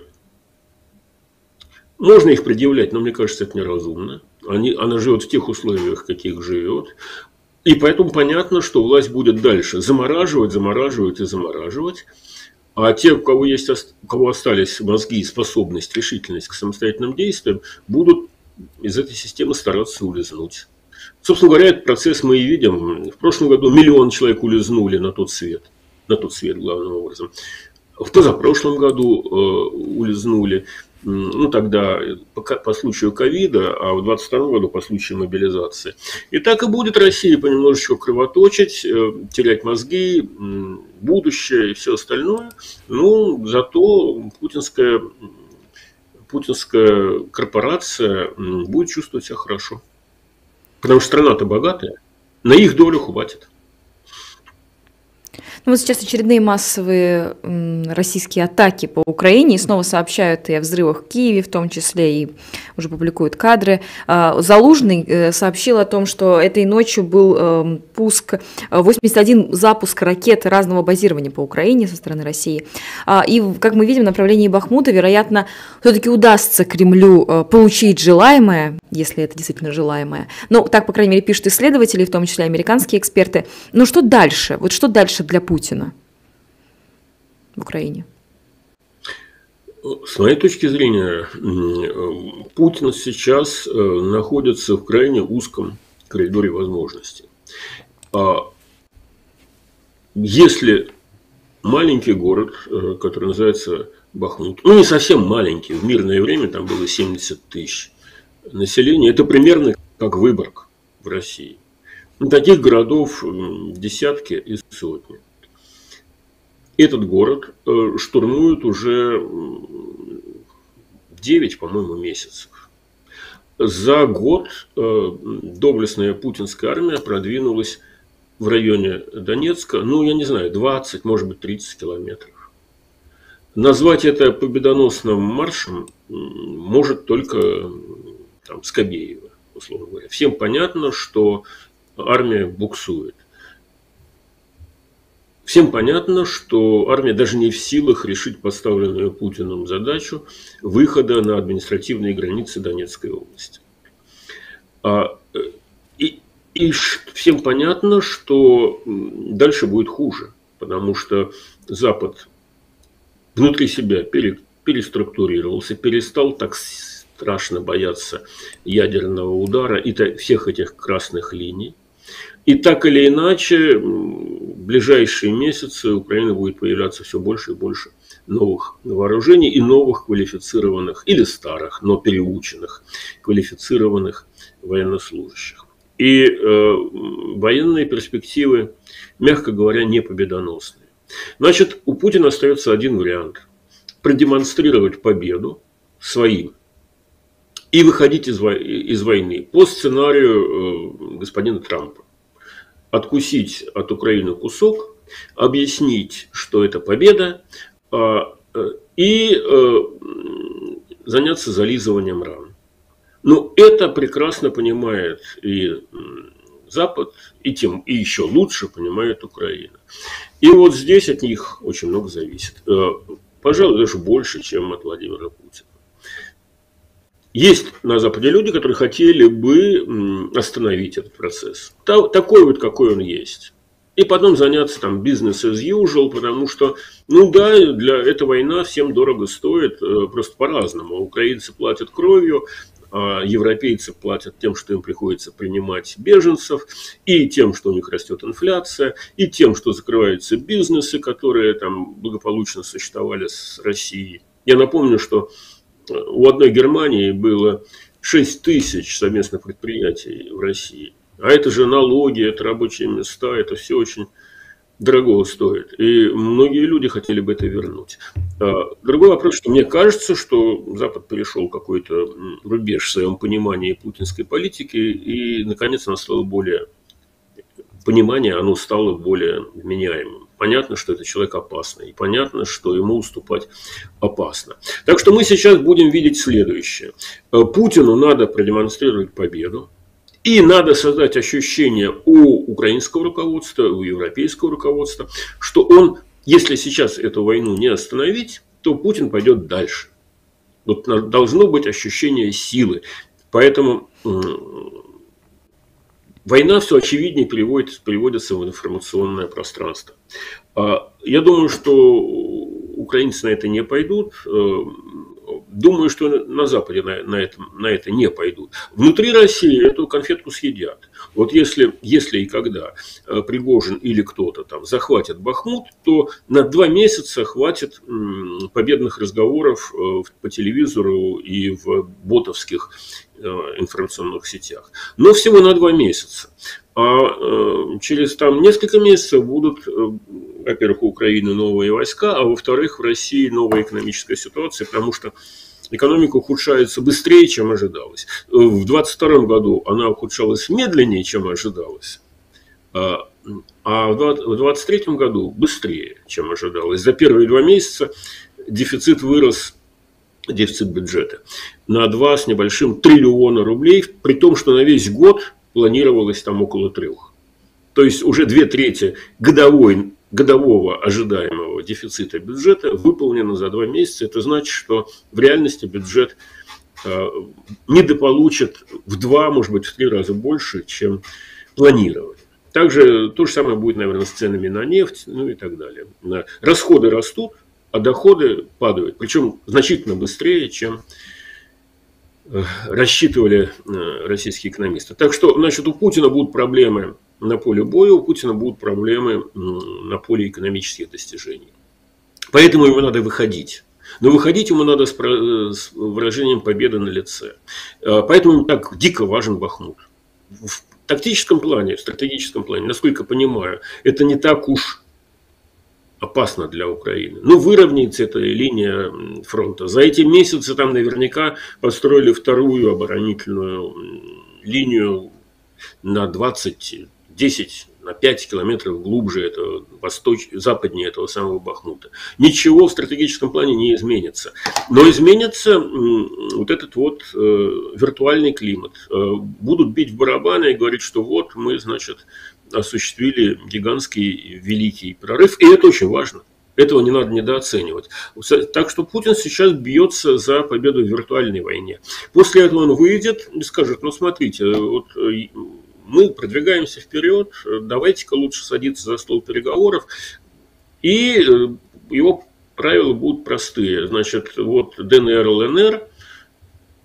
B: можно их предъявлять, но мне кажется, это неразумно. Они, она живет в тех условиях, каких живет. И поэтому понятно, что власть будет дальше замораживать, замораживать и замораживать. А те, у кого, есть, у кого остались мозги, способность, решительность к самостоятельным действиям, будут из этой системы стараться улизнуть. Собственно говоря, этот процесс мы и видим. В прошлом году миллион человек улизнули на тот свет. На тот свет, главным образом. В позапрошлом году э, улизнули. Ну, тогда по, по случаю ковида, а в двадцать втором году по случаю мобилизации. И так и будет Россия понемножечку кровоточить, терять мозги, будущее и все остальное. Ну, зато путинская, путинская корпорация будет чувствовать себя хорошо. Потому что страна-то богатая, на их долю хватит.
A: Ну, вот сейчас очередные массовые м, российские атаки по Украине, и снова сообщают и о взрывах в Киеве, в том числе, и уже публикуют кадры. А, Залужный э, сообщил о том, что этой ночью был э, пуск, восемьдесят один запуск ракет разного базирования по Украине со стороны России. А, и, как мы видим, в направлении Бахмута, вероятно, все-таки удастся Кремлю э, получить желаемое, если это действительно желаемое. Но так, по крайней мере, пишут исследователи, в том числе американские эксперты. Но что дальше? Вот что дальше для Путина в Украине?
B: С моей точки зрения, Путин сейчас находится в крайне узком коридоре возможностей. Если маленький город, который называется Бахмут, ну не совсем маленький, в мирное время там было семьдесят тысяч населения, это примерно как Выборг в России. Ну, таких городов десятки и сотни. Этот город штурмуют уже девять, по-моему, месяцев. За год доблестная путинская армия продвинулась в районе Донецка, ну, я не знаю, двадцать, может быть, тридцать километров. Назвать это победоносным маршем может только там, Скобеева, условно говоря. Всем понятно, что армия буксует. Всем понятно, что армия даже не в силах решить поставленную Путиным задачу выхода на административные границы Донецкой области. А, и, и всем понятно, что дальше будет хуже, потому что Запад внутри себя пере, переструктурировался, перестал так, страшно боятся ядерного удара и всех этих красных линий. И так или иначе, в ближайшие месяцы Украина будет появляться все больше и больше новых вооружений и новых квалифицированных, или старых, но переученных, квалифицированных военнослужащих. И э, военные перспективы, мягко говоря, не победоносные. Значит, у Путина остается один вариант – продемонстрировать победу своим и выходить из, вой- из войны по сценарию э, господина Трампа. Откусить от Украины кусок, объяснить, что это победа, и заняться зализыванием ран. Но это прекрасно понимает и Запад, и, тем, и еще лучше понимает Украина. И вот здесь от них очень много зависит. Пожалуй, даже больше, чем от Владимира Путина. Есть на Западе люди, которые хотели бы остановить этот процесс. Такой вот, какой он есть. И потом заняться там бизнес as usual, потому что, ну да, для этой войны всем дорого стоит, просто по-разному. Украинцы платят кровью, а европейцы платят тем, что им приходится принимать беженцев, и тем, что у них растет инфляция, и тем, что закрываются бизнесы, которые там благополучно существовали с Россией. Я напомню, что у одной Германии было шесть тысяч совместных предприятий в России. А это же налоги, это рабочие места, это все очень дорого стоит. И многие люди хотели бы это вернуть. Другой вопрос, что мне кажется, что Запад перешел какой-то рубеж в своем понимании путинской политики, и, наконец, оно стало более... Понимание, оно стало более вменяемым. Понятно, что это человек опасный, и понятно, что ему уступать опасно. Так что мы сейчас будем видеть следующее. Путину надо продемонстрировать победу, и надо создать ощущение у украинского руководства, у европейского руководства, что он, если сейчас эту войну не остановить, то Путин пойдет дальше. Вот должно быть ощущение силы. Поэтому война все очевиднее переводится, переводится в информационное пространство. Я думаю, что украинцы на это не пойдут. Думаю, что на Западе на, на, это, на это не пойдут. Внутри России эту конфетку съедят. Вот если, если и когда Пригожин или кто-то там захватит Бахмут, то на два месяца хватит победных разговоров по телевизору и в ботовских информационных сетях. Но всего на два месяца. А через там несколько месяцев будут, во-первых, у Украины новые войска, а во-вторых, в России новая экономическая ситуация, потому что экономика ухудшается быстрее, чем ожидалось. В двадцать втором году она ухудшалась медленнее, чем ожидалось, а в двадцать третьем году быстрее, чем ожидалось. За первые два месяца дефицит вырос, дефицит бюджета, на два с небольшим триллиона рублей, при том, что на весь год планировалось там около трех. То есть уже две трети годовой, годового ожидаемого дефицита бюджета выполнено за два месяца. Это значит, что в реальности бюджет э, недополучит в два, может быть, в три раза больше, чем планировали. Также то же самое будет, наверное, с ценами на нефть, ну и так далее. Расходы растут, а доходы падают. Причем значительно быстрее, чем рассчитывали российские экономисты. Так что, значит, у Путина будут проблемы на поле боя, у Путина будут проблемы на поле экономических достижений. Поэтому ему надо выходить. Но выходить ему надо с выражением победы на лице. Поэтому ему так дико важен Бахмут. В тактическом плане, в стратегическом плане, насколько понимаю, это не так уж опасно для Украины. Ну, выровняется эта линия фронта. За эти месяцы там наверняка построили вторую оборонительную линию на двадцать, десять, на пять километров глубже, этого, восточ... западнее этого самого Бахмута. Ничего в стратегическом плане не изменится. Но изменится вот этот вот э, виртуальный климат. Э, будут бить в барабаны и говорить, что вот мы, значит, осуществили гигантский великий прорыв. И это очень важно. Этого не надо недооценивать. Так что Путин сейчас бьется за победу в виртуальной войне. После этого он выйдет и скажет: ну смотрите, вот мы продвигаемся вперед, давайте-ка лучше садиться за стол переговоров. И его правила будут простые. Значит, вот ДНР, ЛНР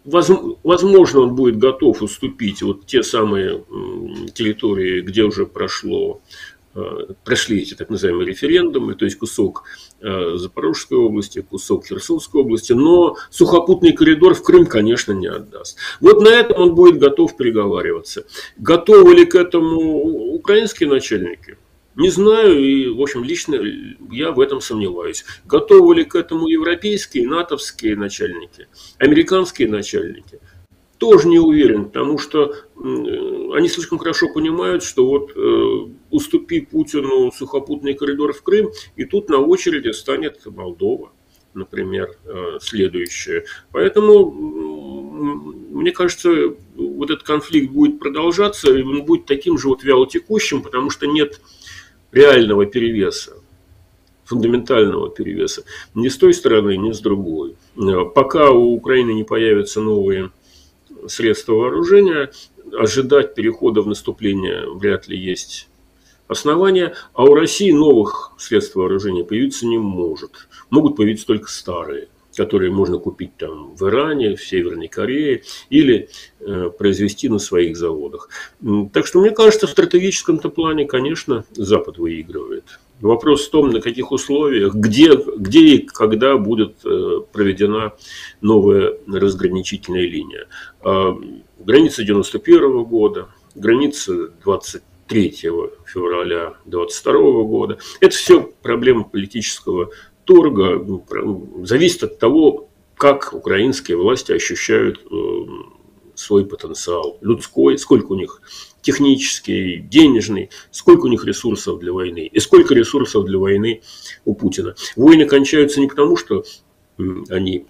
B: возможно, он будет готов уступить вот те самые территории, где уже прошло, прошли эти так называемые референдумы, то есть кусок Запорожской области, кусок Херсонской области, но сухопутный коридор в Крым, конечно, не отдаст. Вот на этом он будет готов переговариваться. Готовы ли к этому украинские начальники? Не знаю, и, в общем, лично я в этом сомневаюсь. Готовы ли к этому европейские, натовские начальники, американские начальники? Тоже не уверен, потому что они слишком хорошо понимают, что вот э, уступи Путину сухопутный коридор в Крым, и тут на очереди станет Молдова, например, э, следующая. Поэтому, мне кажется, вот этот конфликт будет продолжаться, и он будет таким же вот вялотекущим, потому что нет реального перевеса, фундаментального перевеса ни с той стороны, ни с другой. Пока у Украины не появятся новые средства вооружения, ожидать перехода в наступление вряд ли есть основания, а у России новых средств вооружения появиться не может. Могут появиться только старые, которые можно купить там в Иране, в Северной Корее или э, произвести на своих заводах. Так что, мне кажется, в стратегическом-то плане, конечно, Запад выигрывает. Вопрос в том, на каких условиях, где, где и когда будет э, проведена новая разграничительная линия. Э, граница девяносто первого года, граница двадцать третьего февраля двадцать второго года. Это все проблема политического торга, зависит от того, как украинские власти ощущают свой потенциал людской, сколько у них технический, денежный, сколько у них ресурсов для войны и сколько ресурсов для войны у Путина. Войны кончаются не потому, что они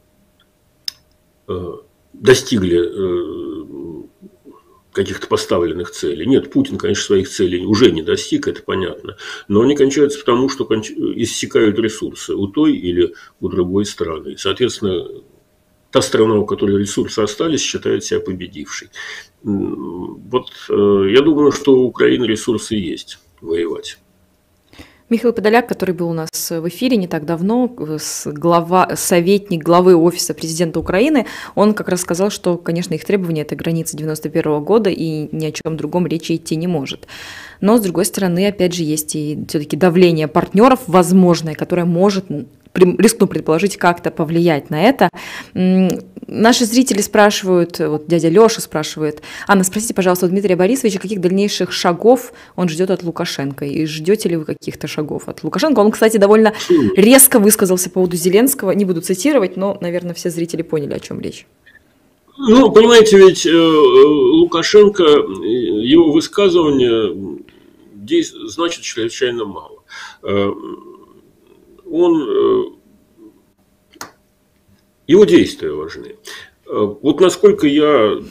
B: достигли каких-то поставленных целей. Нет, Путин, конечно, своих целей уже не достиг, это понятно. Но они кончаются потому, что иссякают ресурсы у той или у другой страны. Соответственно, та страна, у которой ресурсы остались, считает себя победившей. Вот я думаю, что у Украины ресурсы есть воевать.
A: Михаил Подоляк, который был у нас в эфире не так давно, глава, советник главы Офиса президента Украины, он как раз сказал, что, конечно, их требования – это граница девяносто первого года, и ни о чем другом речи идти не может. Но, с другой стороны, опять же, есть и все-таки давление партнеров возможное, которое может, рискну предположить, как-то повлиять на это. Наши зрители спрашивают, вот дядя Леша спрашивает: Анна, спросите, пожалуйста, у Дмитрия Борисовича, каких дальнейших шагов он ждет от Лукашенко? И ждете ли вы каких-то шагов от Лукашенко? Он, кстати, довольно резко высказался по поводу Зеленского. Не буду цитировать, но, наверное, все зрители поняли, о чем речь.
B: Ну, понимаете, ведь э, Лукашенко, его высказывание значит чрезвычайно мало. Э, он... Э, Его действия важны. Вот насколько я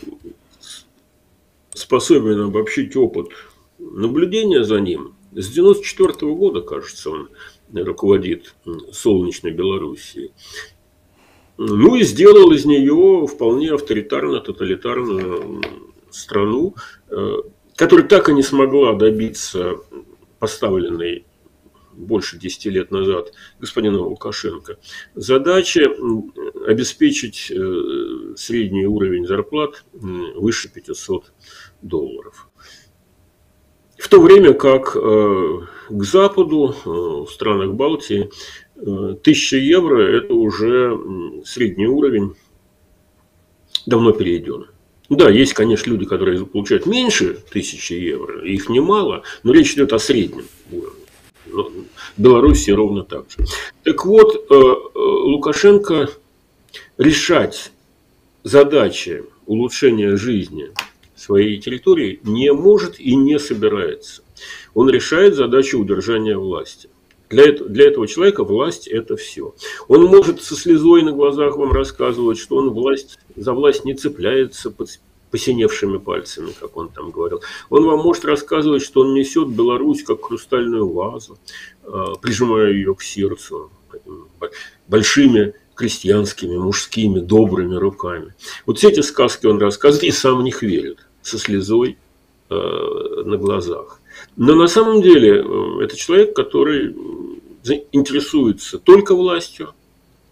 B: способен обобщить опыт наблюдения за ним, с девяносто четвёртого года, кажется, он руководит солнечной Белоруссией. Ну и сделал из нее вполне авторитарно-тоталитарную страну, которая так и не смогла добиться поставленной больше десяти лет назад господина Лукашенко задача обеспечить средний уровень зарплат выше пятисот долларов. В то время как к Западу, в странах Балтии, тысяча евро – это уже средний уровень, давно перейден. Да, есть, конечно, люди, которые получают меньше тысячи евро, их немало, но речь идет о среднем уровне. В Беларуси ровно так же. Так вот, Лукашенко решать задачи улучшения жизни своей территории не может и не собирается. Он решает задачу удержания власти. Для этого, для этого человека власть – это все. Он может со слезой на глазах вам рассказывать, что он власть, за власть не цепляется под посиневшими пальцами, как он там говорил. Он вам может рассказывать, что он несет Беларусь как хрустальную вазу, прижимая ее к сердцу большими крестьянскими, мужскими, добрыми руками. Вот все эти сказки он рассказывает и сам в них верит, со слезой на глазах. Но на самом деле это человек, который интересуется только властью,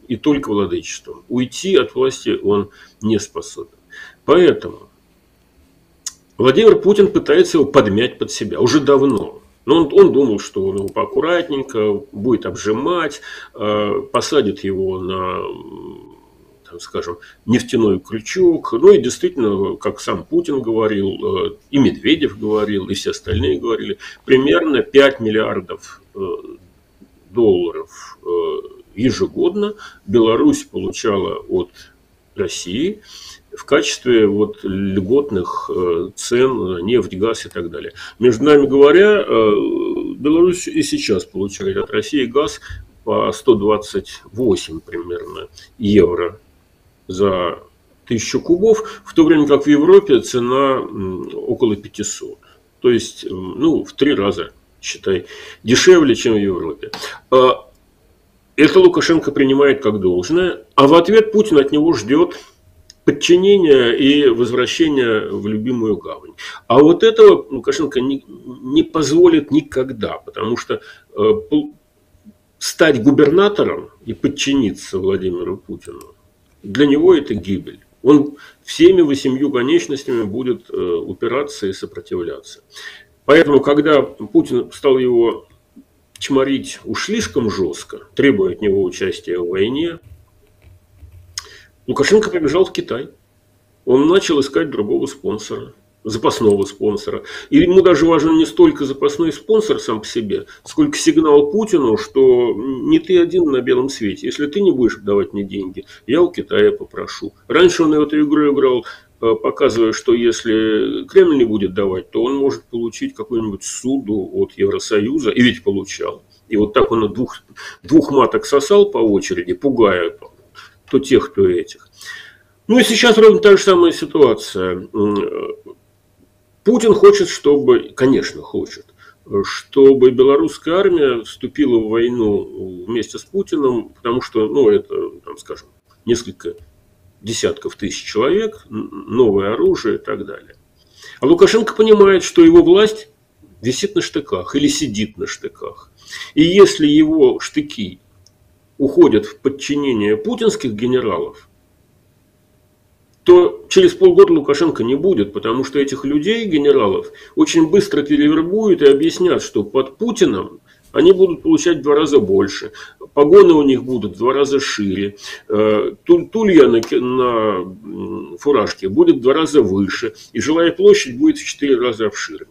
B: и только владычеством. Уйти от власти он не способен. Поэтому Владимир Путин пытается его подмять под себя уже давно. Но он, он думал, что он его поаккуратненько будет обжимать, э, посадит его на, там, скажем, нефтяной крючок. Ну и действительно, как сам Путин говорил, э, и Медведев говорил, и все остальные говорили, примерно пять миллиардов э, долларов э, ежегодно Беларусь получала от России в качестве вот льготных цен на нефть, газ и так далее. Между нами говоря, Беларусь и сейчас получает от России газ по сто двадцать восемь примерно евро за тысячу кубов, в то время как в Европе цена около пятисот. То есть, ну, в три раза, считай, дешевле, чем в Европе. Это Лукашенко принимает как должное, а в ответ Путин от него ждет подчинения и возвращения в любимую гавань. А вот этого Лукашенко не, не позволит никогда, потому что э, стать губернатором и подчиниться Владимиру Путину, для него это гибель. Он всеми восемью конечностями будет э, упираться и сопротивляться. Поэтому, когда Путин стал его чморить уж слишком жестко, требуя от него участия в войне, Лукашенко побежал в Китай. Он начал искать другого спонсора, запасного спонсора. И ему даже важен не столько запасной спонсор сам по себе, сколько сигнал Путину, что не ты один на белом свете. Если ты не будешь давать мне деньги, я у Китая попрошу. Раньше он в эту игру играл, показывая, что если Кремль не будет давать, то он может получить какую-нибудь суду от Евросоюза. И ведь получал. И вот так он от двух, двух маток сосал по очереди, пугая то тех, то этих. Ну и сейчас ровно та же самая ситуация. Путин хочет, чтобы, конечно, хочет, чтобы белорусская армия вступила в войну вместе с Путиным, потому что, ну, это, там, скажем, несколько десятков тысяч человек, новое оружие и так далее. А Лукашенко понимает, что его власть висит на штыках или сидит на штыках. И если его штыки уходят в подчинение путинских генералов, то через полгода Лукашенко не будет, потому что этих людей, генералов, очень быстро перевербуют и объяснят, что под Путиным они будут получать в два раза больше, погоны у них будут в два раза шире, тулья на, на фуражке будет в два раза выше, и жилая площадь будет в четыре раза обширнее.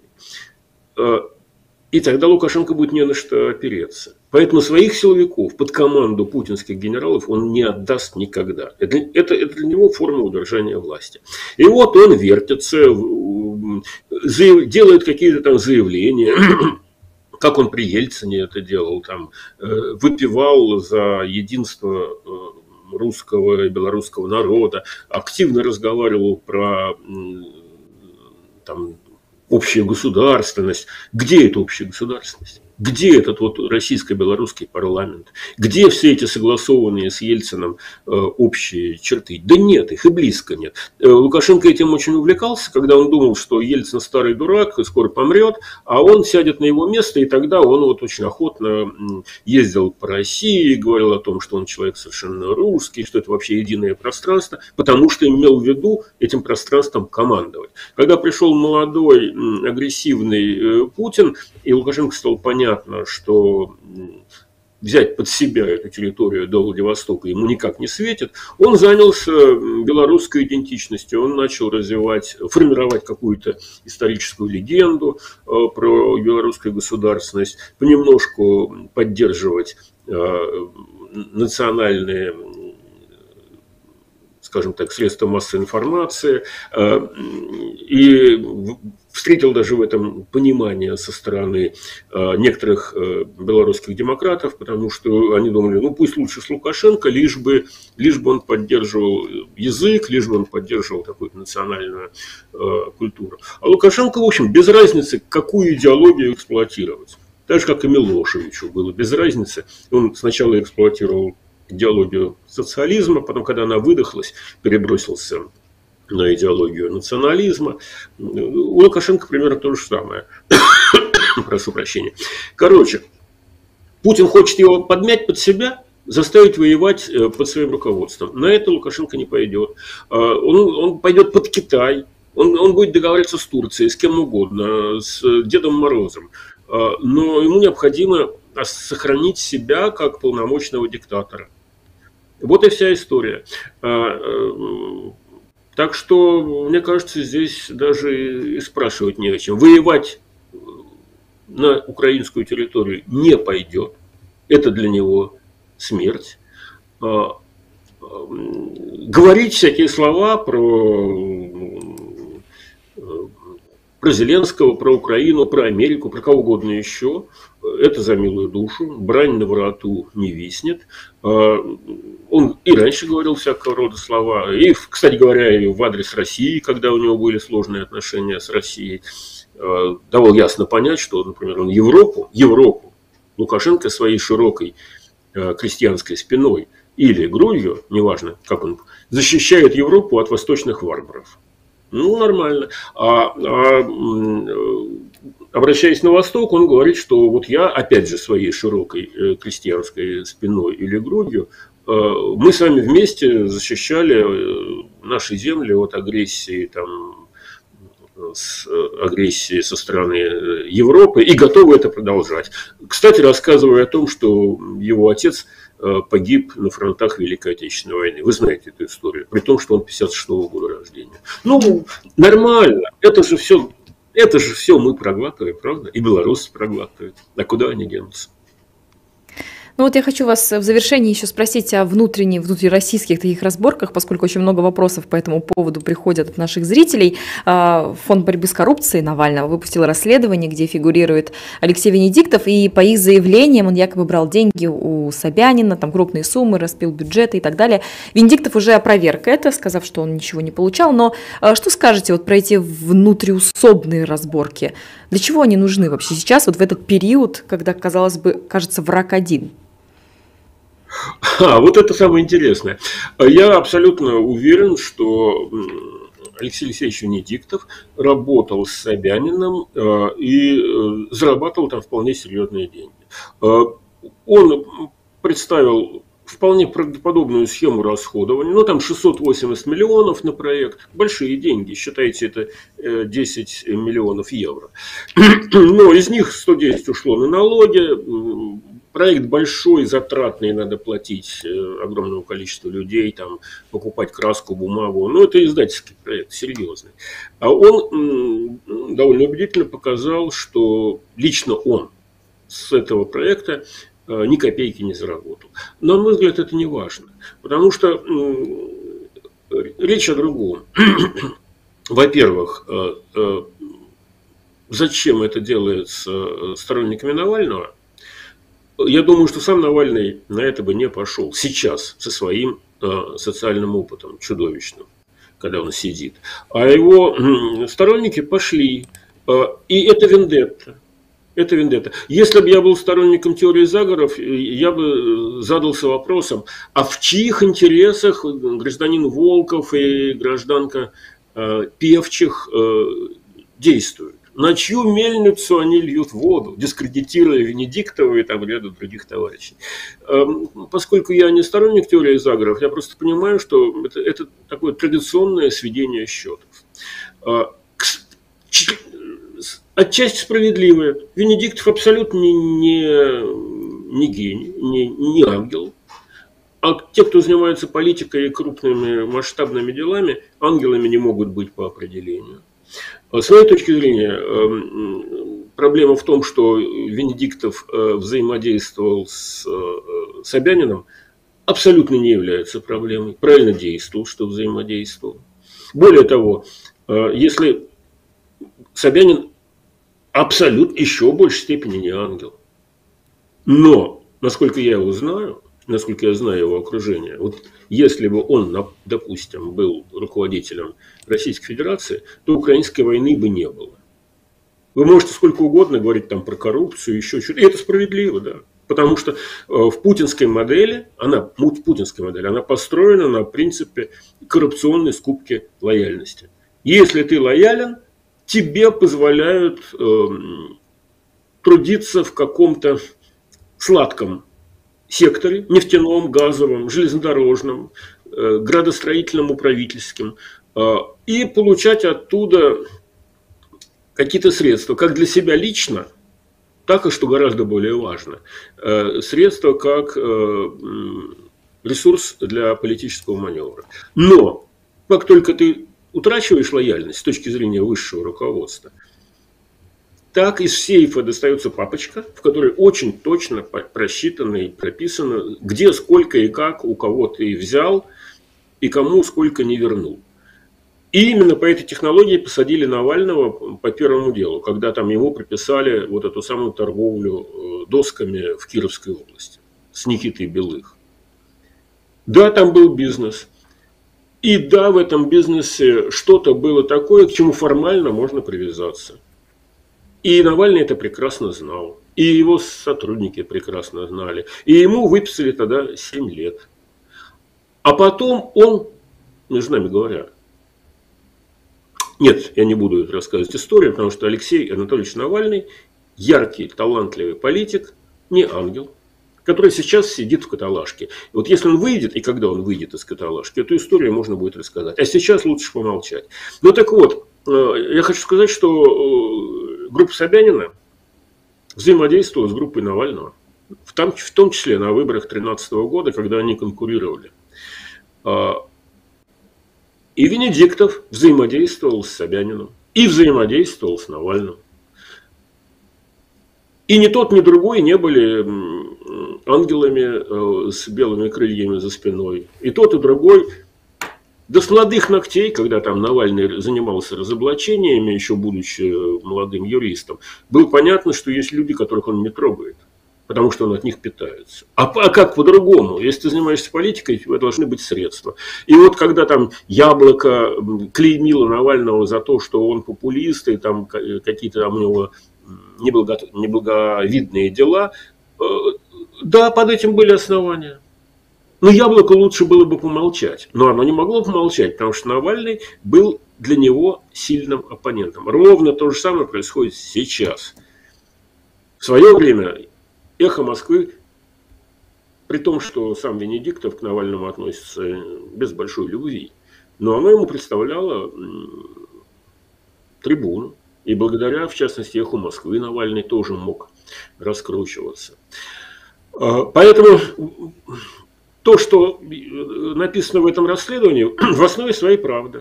B: И тогда Лукашенко будет не на что опереться. Поэтому своих силовиков под команду путинских генералов он не отдаст никогда. Это, это, это для него форма удержания власти. И вот он вертится, заяв, делает какие-то там заявления, как он при Ельцине это делал, там, выпивал за единство русского и белорусского народа, активно разговаривал про там, общую государственность. Где эта общая государственность? Где этот вот российско-белорусский парламент? Где все эти согласованные с Ельцином э, общие черты? Да нет, их и близко нет. Э, Лукашенко этим очень увлекался, когда он думал, что Ельцин старый дурак, скоро помрет, а он сядет на его место, и тогда он вот очень охотно ездил по России, говорил о том, что он человек совершенно русский, что это вообще единое пространство, потому что имел в виду этим пространством командовать. Когда пришел молодой, агрессивный э, Путин, и Лукашенко стал понятно, что взять под себя эту территорию до Владивостока ему никак не светит, он занялся белорусской идентичностью, он начал развивать, формировать какую-то историческую легенду про белорусскую государственность, понемножку поддерживать национальные, скажем так, средства массовой информации, и встретил даже в этом понимание со стороны некоторых белорусских демократов, потому что они думали, ну пусть лучше с Лукашенко, лишь бы, лишь бы он поддерживал язык, лишь бы он поддерживал такую национальную культуру. А Лукашенко, в общем, без разницы, какую идеологию эксплуатировать. Так же, как и Милошевичу было без разницы. Он сначала эксплуатировал идеологию социализма, потом, когда она выдохлась, перебросился на идеологию национализма. У Лукашенко примерно то же самое. Прошу прощения. Короче, Путин хочет его подмять под себя, заставить воевать под своим руководством. На это Лукашенко не пойдет. Он, он пойдет под Китай, он, он будет договариваться с Турцией, с кем угодно, с Дедом Морозом. Но ему необходимо сохранить себя как полномочного диктатора. Вот и вся история. Так что, мне кажется, здесь даже и спрашивать не о чем. Воевать на украинскую территорию не пойдет. Это для него смерть. Говорить всякие слова про, про Зеленского, про Украину, про Америку, про кого угодно еще, это за милую душу. Брань на вороту не виснет. Он и раньше говорил всякого рода слова. И, кстати говоря, и в адрес России, когда у него были сложные отношения с Россией, давал ясно понять, что, например, он Европу, Европу Лукашенко своей широкой крестьянской спиной или грудью, неважно, как он, защищает Европу от восточных варваров. Ну, нормально. А, а обращаясь на Восток, он говорит, что вот я, опять же, своей широкой крестьянской спиной или грудью, мы с вами вместе защищали наши земли от агрессии, там, с агрессии со стороны Европы и готовы это продолжать. Кстати, рассказывая о том, что его отец погиб на фронтах Великой Отечественной войны. Вы знаете эту историю, при том, что он пятьдесят шестого года рождения. Ну, нормально, это же все, это же все мы проглатываем, правда? И белорусы проглатывают. А куда они денутся?
A: Ну вот я хочу вас в завершении еще спросить о внутренних, внутрироссийских таких разборках, поскольку очень много вопросов по этому поводу приходят от наших зрителей. Фонд борьбы с коррупцией Навального выпустил расследование, где фигурирует Алексей Венедиктов, и по их заявлениям он якобы брал деньги у Собянина, там крупные суммы, распил бюджеты и так далее. Венедиктов уже опроверг это, сказав, что он ничего не получал. Но что скажете вот про эти внутриусобные разборки? Для чего они нужны вообще сейчас, вот в этот период, когда, казалось бы, кажется, враг один?
B: А, вот это самое интересное. Я абсолютно уверен, что Алексей Алексеевич Венедиктов работал с Собяниным и зарабатывал там вполне серьезные деньги. Он представил вполне правдоподобную схему расходования. Ну, там шестьсот восемьдесят миллионов на проект. Большие деньги. Считайте, это десять миллионов евро. Но из них сто десять ушло на налоги. Проект большой, затратный, надо платить огромному количеству людей, там, покупать краску, бумагу. Но это издательский проект, серьезный. А он довольно убедительно показал, что лично он с этого проекта ни копейки не заработал. Но, на мой взгляд, это не важно. Потому что речь о другом. Во-первых, зачем это делается сторонниками Навального? Я думаю, что сам Навальный на это бы не пошел сейчас со своим социальным опытом чудовищным, когда он сидит. А его сторонники пошли. И это вендетта. Это вендетта. Если бы я был сторонником теории заговоров, я бы задался вопросом, а в чьих интересах гражданин Волков и гражданка Певчих действуют? На чью мельницу они льют воду, дискредитируя Венедиктова и там ряда других товарищей. Поскольку я не сторонник теории заговоров, я просто понимаю, что это, это такое традиционное сведение счетов. Отчасти справедливое. Венедиктов абсолютно не, не, не гений, не, не ангел. А те, кто занимается политикой и крупными масштабными делами, ангелами не могут быть по определению. С моей точки зрения, проблема в том, что Венедиктов взаимодействовал с Собяниным, абсолютно не является проблемой. Правильно действовал, что взаимодействовал. Более того, если Собянин абсолютно еще в большей степени не ангел. Но, насколько я его знаю, насколько я знаю его окружение, вот если бы он, допустим, был руководителем Российской Федерации, то украинской войны бы не было. Вы можете сколько угодно говорить там про коррупцию, еще что-то. И это справедливо, да. Потому что в путинской модели, она, путинская модель, она построена на принципе коррупционной скупки лояльности. Если ты лоялен, тебе позволяют э, трудиться в каком-то сладком секторе, нефтяном, газовом, железнодорожном, градостроительном, управительским, и получать оттуда какие-то средства, как для себя лично, так и, что гораздо более важно, средства как ресурс для политического маневра. Но как только ты утрачиваешь лояльность с точки зрения высшего руководства, так из сейфа достается папочка, в которой очень точно просчитано и прописано, где, сколько и как у кого ты взял и кому сколько не вернул. И именно по этой технологии посадили Навального по первому делу, когда там ему приписали вот эту самую торговлю досками в Кировской области с Никитой Белых. Да, там был бизнес. И да, в этом бизнесе что-то было такое, к чему формально можно привязаться. И Навальный это прекрасно знал. И его сотрудники прекрасно знали. И ему выписали тогда семь лет. А потом он, между нами говоря, нет, я не буду это рассказывать историю, потому что Алексей Анатольевич Навальный яркий, талантливый политик, не ангел, который сейчас сидит в каталажке. И вот если он выйдет, и когда он выйдет из каталажки, эту историю можно будет рассказать. А сейчас лучше помолчать. Ну так вот, я хочу сказать, что группа Собянина взаимодействовала с группой Навального, в том, в том числе на выборах две тысячи тринадцатого года, когда они конкурировали. И Венедиктов взаимодействовал с Собяниным, и взаимодействовал с Навальным. И ни тот, ни другой не были ангелами с белыми крыльями за спиной. И тот, и другой, до с молодых ногтей, когда там Навальный занимался разоблачениями, еще будучи молодым юристом, было понятно, что есть люди, которых он не трогает, потому что он от них питается. А, а как по-другому? Если ты занимаешься политикой, у тебя должны быть средства. И вот когда там Яблоко клеймило Навального за то, что он популист, и там какие-то там у него неблаго, неблаговидные дела, да, под этим были основания. Но Яблоку лучше было бы помолчать. Но оно не могло помолчать, потому что Навальный был для него сильным оппонентом. Ровно то же самое происходит сейчас. В свое время «Эхо Москвы», при том, что сам Венедиктов к Навальному относится без большой любви, но оно ему представляло трибуну. И благодаря, в частности, «Эху Москвы» Навальный тоже мог раскручиваться. Поэтому то, что написано в этом расследовании, в основе своей правды.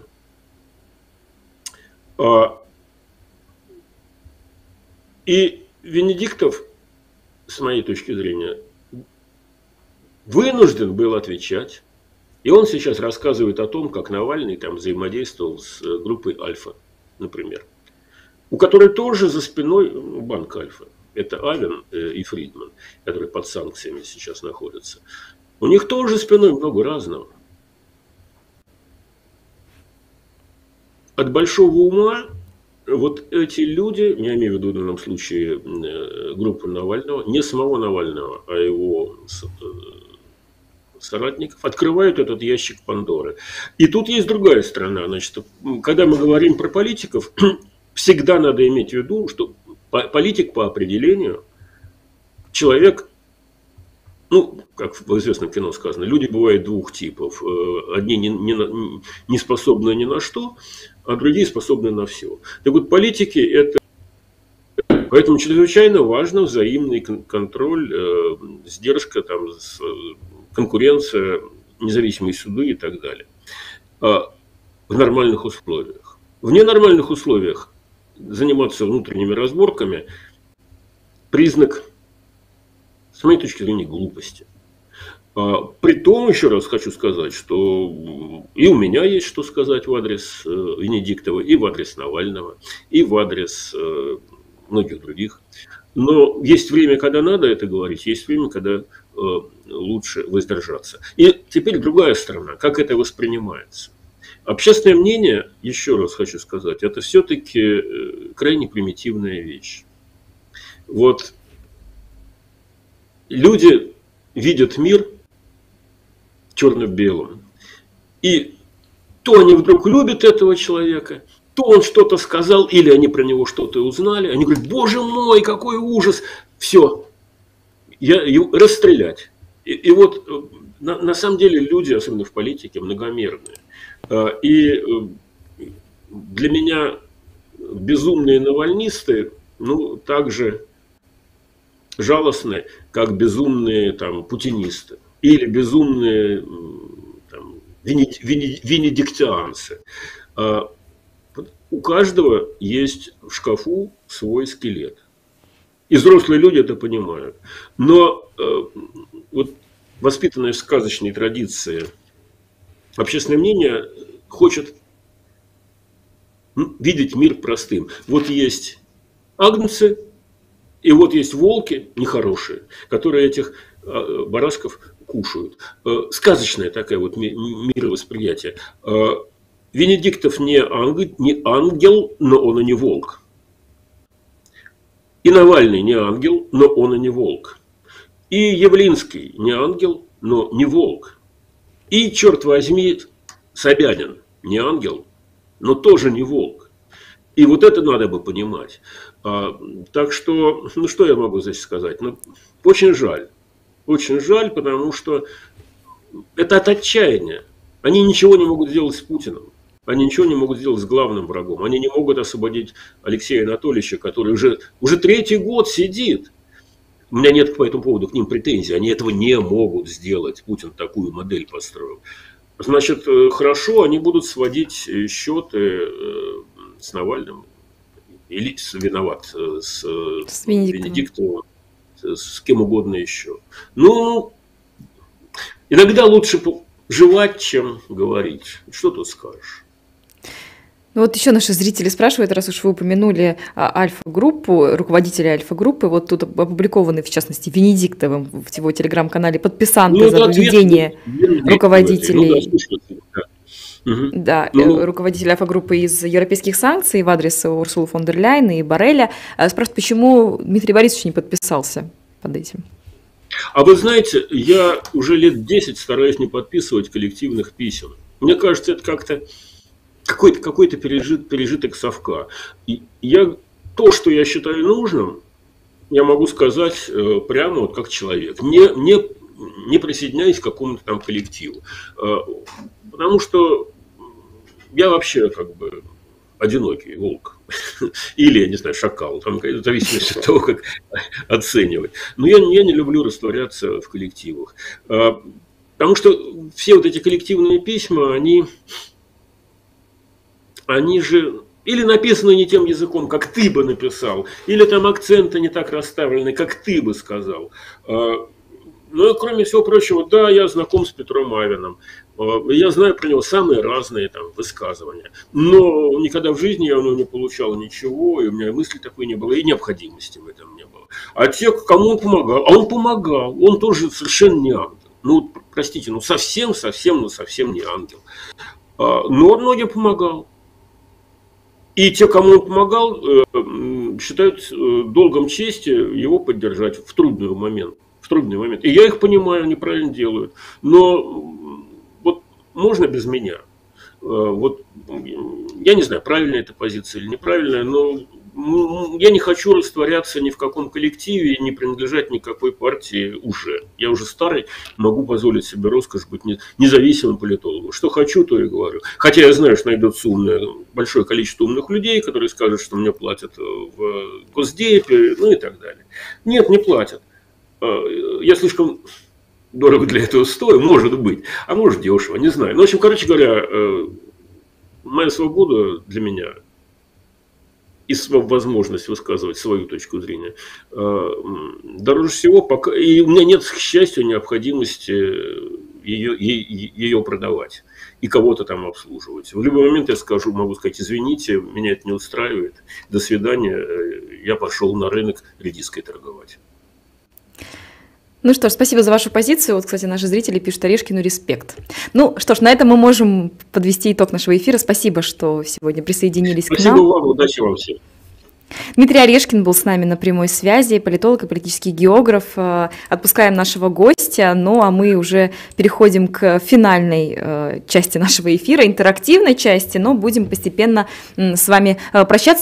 B: И Венедиктов, с моей точки зрения, вынужден был отвечать. И он сейчас рассказывает о том, как Навальный там взаимодействовал с группой «Альфа», например, у которой тоже за спиной банк «Альфа». Это Авен и Фридман, которые под санкциями сейчас находятся. У них тоже за спиной много разного. От большого ума вот эти люди, я имею в виду в данном случае группу Навального, не самого Навального, а его соратников, открывают этот ящик Пандоры. И тут есть другая сторона. Значит, когда мы говорим про политиков, всегда надо иметь в виду, что политик по определению человек, ну, как в известном кино сказано, люди бывают двух типов. Одни не, не, не способны ни на что, а другие способны на все. Так вот, политики это... Поэтому чрезвычайно важно взаимный контроль, сдержка, там, конкуренция, независимые суды и так далее. В нормальных условиях. В ненормальных условиях заниматься внутренними разборками признак, с моей точки зрения, глупости. Притом, еще раз хочу сказать, что и у меня есть что сказать в адрес Венедиктова, и в адрес Навального, и в адрес многих других. Но есть время, когда надо это говорить, есть время, когда лучше воздержаться. И теперь другая сторона, как это воспринимается. Общественное мнение, еще раз хочу сказать, это все-таки крайне примитивная вещь. Вот люди видят мир черно-белым, и то они вдруг любят этого человека, то он что-то сказал, или они про него что-то узнали, они говорят: боже мой, какой ужас, все, я, расстрелять. И, и вот на, на самом деле люди, особенно в политике, многомерные. И для меня безумные навальнисты, ну, так же жалостны, как безумные там путинисты или безумные там, венедиктианцы. У каждого есть в шкафу свой скелет. И взрослые люди это понимают. Но э, вот воспитанное в сказочной традиции общественное мнение хочет видеть мир простым. Вот есть агнцы, и вот есть волки нехорошие, которые этих э, барашков кушают. Э, сказочное такое вот мировосприятие. Э, Венедиктов не ангел, не ангел, но он и не волк. И Навальный не ангел, но он и не волк. И Явлинский не ангел, но не волк. И, черт возьми, Собянин не ангел, но тоже не волк. И вот это надо бы понимать. А, так что, ну что я могу здесь сказать? Ну, очень жаль. Очень жаль, потому что это от отчаяния. Они ничего не могут сделать с Путиным. Они ничего не могут сделать с главным врагом. Они не могут освободить Алексея Анатольевича, который уже, уже третий год сидит. У меня нет по этому поводу к ним претензий. Они этого не могут сделать. Путин такую модель построил. Значит, хорошо, они будут сводить счеты с Навальным. Или с, виноват с, с Венедиктовым, с кем угодно еще. Ну, иногда лучше жевать, чем говорить. Что тут скажешь?
A: Ну вот еще наши зрители спрашивают, раз уж вы упомянули Альфа-группу, руководителя Альфа-группы, вот тут опубликованы, в частности, Венедиктовым в его телеграм-канале подписанты ну, за введение руководителей, ну, да, ну, руководителя Альфа-группы из европейских санкций в адрес Урсулы фон дер Ляйен и Борреля. Спрашивают, почему Дмитрий Борисович не подписался под этим?
B: А вы знаете, я уже лет десять стараюсь не подписывать коллективных писем. Мне кажется, это как-то какой-то какой-то пережит, пережиток совка. И я, то, что я считаю нужным, я могу сказать э, прямо вот как человек, не, не, не присоединяясь к какому-то там коллективу. Э, потому что я вообще как бы одинокий волк. Или, я не знаю, шакал. Там, в зависимости от того, как оценивать. Но я, я не люблю растворяться в коллективах. Э, потому что все вот эти коллективные письма, они... Они же или написаны не тем языком, как ты бы написал, или там акценты не так расставлены, как ты бы сказал. Ну и кроме всего прочего, да, я знаком с Петром Авиным, я знаю про него самые разные там высказывания, но никогда в жизни я у него не получал ничего, и у меня мысли такой не было, и необходимости в этом не было. А те, кому он помогал, а он помогал, он тоже совершенно не ангел. Ну, простите, ну совсем, совсем, ну совсем не ангел. Но он многим помогал. И те, кому он помогал, считают долгом чести его поддержать в трудный момент. В трудный момент. И я их понимаю, они правильно делают. Но вот можно без меня. Вот, я не знаю, правильная эта позиция или неправильная, но я не хочу растворяться ни в каком коллективе и не принадлежать никакой партии уже. Я уже старый, могу позволить себе роскошь быть независимым политологом. Что хочу, то и говорю. Хотя я знаю, что найдется умное, большое количество умных людей, которые скажут, что мне платят в Госдепе, ну и так далее. Нет, не платят. Я слишком дорого для этого стою, может быть, а может дешево, не знаю. Ну, в общем, короче говоря, моя свобода для меня и возможность высказывать свою точку зрения дороже всего, пока и у меня нет, к счастью, необходимости ее, ее продавать и кого-то там обслуживать. В любой момент я скажу, могу сказать, извините, меня это не устраивает, до свидания, я пошел на рынок редиской торговать.
A: Ну что ж, спасибо за вашу позицию. Вот, кстати, наши зрители пишут Орешкину респект. Ну что ж, на этом мы можем подвести итог нашего эфира. Спасибо, что сегодня присоединились
B: спасибо
A: к нам.
B: Спасибо вам, удачи вам всем.
A: Дмитрий Орешкин был с нами на прямой связи, политолог и политический географ. Отпускаем нашего гостя, ну а мы уже переходим к финальной части нашего эфира, интерактивной части, но будем постепенно с вами прощаться.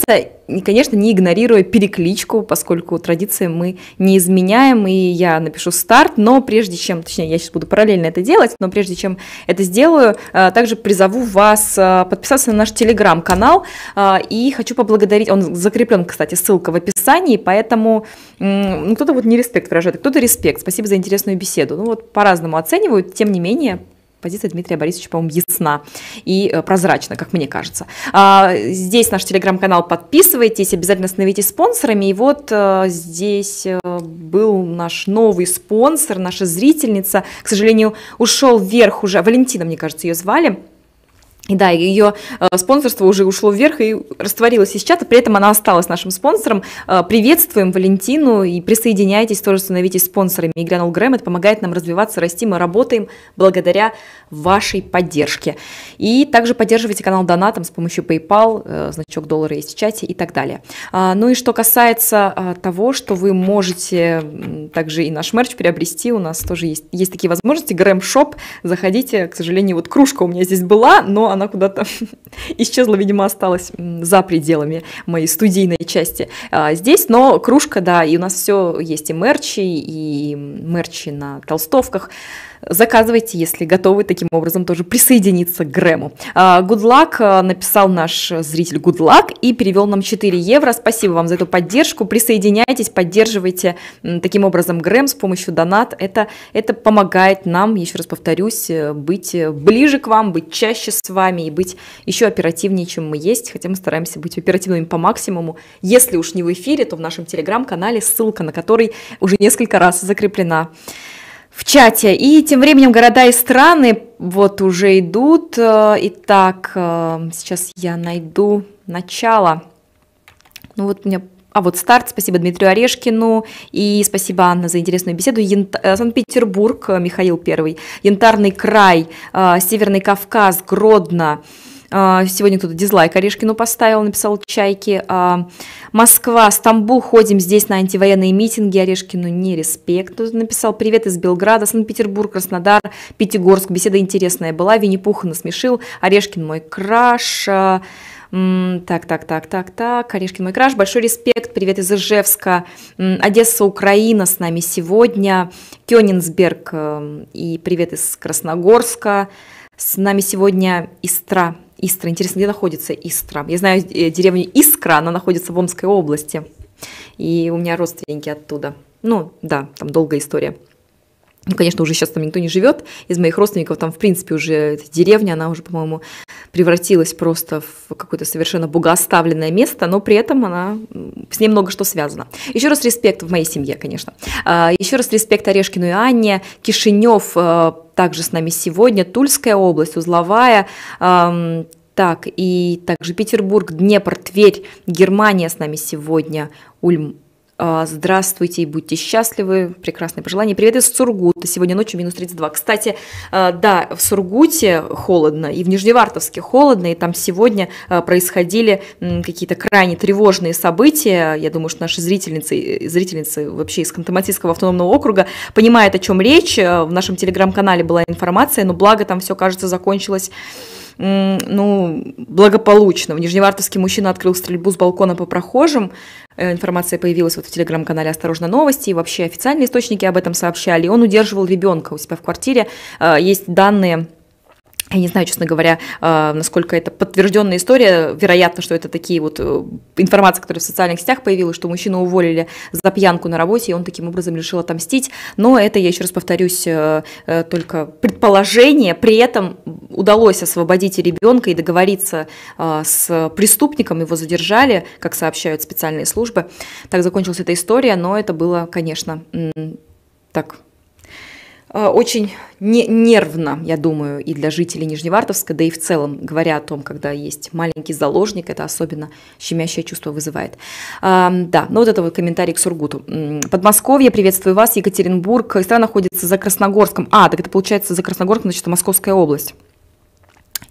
A: конечно, не игнорируя перекличку, поскольку традиции мы не изменяем, и я напишу старт, но прежде чем, точнее, я сейчас буду параллельно это делать, но прежде чем это сделаю, также призову вас подписаться на наш телеграм-канал, и хочу поблагодарить, он закреплен, кстати, ссылка в описании, поэтому ну, кто-то вот не респект выражает, кто-то респект, спасибо за интересную беседу, ну вот по-разному оценивают, тем не менее, позиция Дмитрия Борисовича, по-моему, ясна и э, прозрачна, как мне кажется. А, здесь наш телеграм-канал, подписывайтесь, обязательно становитесь спонсорами. И вот а, здесь а, был наш новый спонсор, наша зрительница. К сожалению, ушел вверх уже, Валентина, мне кажется, ее звали. И да, ее э, спонсорство уже ушло вверх и растворилось из чата, при этом она осталась нашим спонсором. Э, приветствуем Валентину и присоединяйтесь, тоже становитесь спонсорами игры Anagram. Это помогает нам развиваться, расти, мы работаем благодаря вашей поддержке. И также поддерживайте канал донатом с помощью PayPal, э, значок доллара есть в чате и так далее. А, ну и что касается э, того, что вы можете э, также и наш мерч приобрести, у нас тоже есть, есть такие возможности, Грэм Шоп, заходите, к сожалению, вот кружка у меня здесь была, но она куда-то исчезла, видимо, осталась за пределами моей студийной части а, здесь, но кружка, да, и у нас все есть, и мерчи, и мерчи на толстовках. Заказывайте, если готовы таким образом тоже присоединиться к Грэму. Good luck, написал наш зритель good luck и перевел нам четыре евро. Спасибо вам за эту поддержку. Присоединяйтесь, поддерживайте таким образом Грэм с помощью донат. Это, это помогает нам, еще раз повторюсь, быть ближе к вам, быть чаще с вами и быть еще оперативнее, чем мы есть. Хотя мы стараемся быть оперативными по максимуму. Если уж не в эфире, то в нашем телеграм-канале, ссылка на который уже несколько раз закреплена в чате. И тем временем города и страны вот уже идут. Итак, сейчас я найду начало. Ну вот у меня... А вот старт. Спасибо Дмитрию Орешкину. И спасибо, Анна, за интересную беседу. Янт... Санкт-Петербург, Михаил Первый. Янтарный край, Северный Кавказ, Гродно. Сегодня кто-то дизлайк Орешкину поставил, написал Чайки. Москва, Стамбул, ходим здесь на антивоенные митинги. Орешкину не респект. Кто-то написал привет из Белграда, Санкт-Петербург, Краснодар, Пятигорск. Беседа интересная была. Винни-Пух насмешил. Орешкин мой краш. Так, так, так, так, так. Орешкин мой краш. Большой респект. Привет из Ижевска. Одесса, Украина с нами сегодня. Кёнигсберг и привет из Красногорска. С нами сегодня Истра. Истра. Интересно, где находится Истра? Я знаю деревню Искра, она находится в Омской области. И у меня родственники оттуда. Ну, да, там долгая история. Ну, конечно, уже сейчас там никто не живет. Из моих родственников там, в принципе, уже эта деревня, она уже, по-моему, превратилась просто в какое-то совершенно богооставленное место, но при этом она, с ней много что связано. Еще раз респект в моей семье, конечно. Еще раз респект Орешкину и Анне. Кишинев также с нами сегодня. Тульская область, Узловая. Так, и также Петербург, Днепр, Тверь, Германия с нами сегодня. Ульм. Здравствуйте и будьте счастливы. Прекрасные пожелания. Привет из Сургута. Сегодня ночью минус тридцать два. Кстати, да, в Сургуте холодно, и в Нижневартовске холодно, и там сегодня происходили какие-то крайне тревожные события. Я думаю, что наши зрительницы, зрительницы вообще из Ханты-Мансийского автономного округа понимают, о чем речь. В нашем телеграм-канале была информация, но благо там все, кажется, закончилось ну, благополучно. В Нижневартовске мужчина открыл стрельбу с балкона по прохожим. Информация появилась вот в телеграм-канале «Осторожно, новости», и вообще официальные источники об этом сообщали. Он удерживал ребенка у себя в квартире. Есть данные... Я не знаю, честно говоря, насколько это подтвержденная история. Вероятно, что это такие вот информации, которые в социальных сетях появилась, что мужчину уволили за пьянку на работе, и он таким образом решил отомстить. Но это, я еще раз повторюсь, только предположение. При этом удалось освободить ребенка и договориться с преступником, его задержали, как сообщают специальные службы. Так закончилась эта история, но это было, конечно, так... Очень не, нервно, я думаю, и для жителей Нижневартовска, да и в целом, говоря о том, когда есть маленький заложник, это особенно щемящее чувство вызывает. А, да, ну вот это вот комментарий к Сургуту. Подмосковье, приветствую вас, Екатеринбург. Страна находится за Красногорском. А, так это получается за Красногорском, значит, Московская область.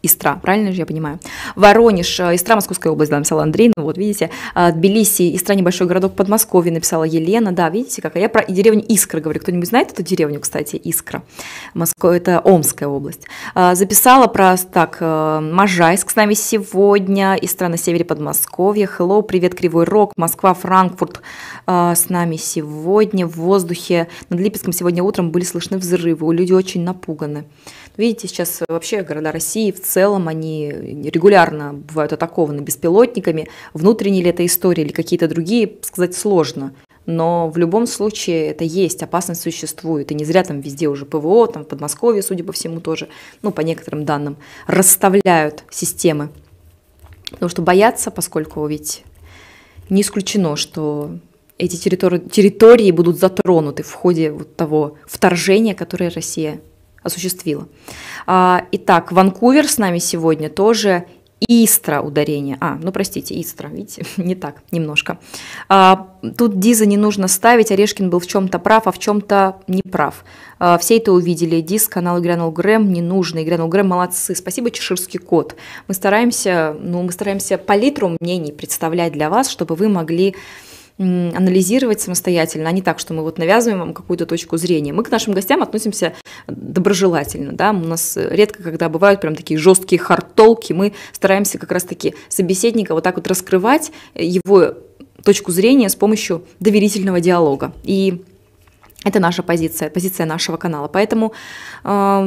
A: Истра, правильно же я понимаю? Воронеж, э, Истра, Московская область, да, написала Андрей, ну вот видите, а, Тбилиси, Истра, небольшой городок Подмосковья, написала Елена, да, видите, как, а я про деревню Искра говорю, кто-нибудь знает эту деревню, кстати, Искра, Москва, это Омская область, а, записала про, так, э, Можайск с нами сегодня, Истра на севере Подмосковья, hello, привет, Кривой Рог, Москва, Франкфурт э, с нами сегодня, в воздухе, над Липецком сегодня утром были слышны взрывы, люди очень напуганы. Видите, сейчас вообще города России в целом, они регулярно бывают атакованы беспилотниками. Внутренние ли это истории или какие-то другие, сказать сложно. Но в любом случае это есть, опасность существует. И не зря там везде уже ПВО, там в Подмосковье, судя по всему, тоже, ну, по некоторым данным, расставляют системы. Потому что боятся, поскольку ведь не исключено, что эти территории, территории будут затронуты в ходе вот того вторжения, которое Россия осуществила. Итак, Ванкувер с нами сегодня тоже. Истра ударение. А, ну простите, Истра, видите, не так, немножко. А, тут Диза не нужно ставить, Орешкин был в чем-то прав, а в чем-то не прав. А, все это увидели. Диз, канал Игрянул Грэм, не нужно. Игрянул Грэм, молодцы. Спасибо, чеширский кот. Мы стараемся, ну, мы стараемся палитру мнений представлять для вас, чтобы вы могли анализировать самостоятельно, а не так, что мы вот навязываем вам какую-то точку зрения. Мы к нашим гостям относимся доброжелательно, да, у нас редко, когда бывают прям такие жесткие хард-толки, мы стараемся как раз-таки собеседника вот так вот раскрывать его точку зрения с помощью доверительного диалога. И это наша позиция, позиция нашего канала. Поэтому э,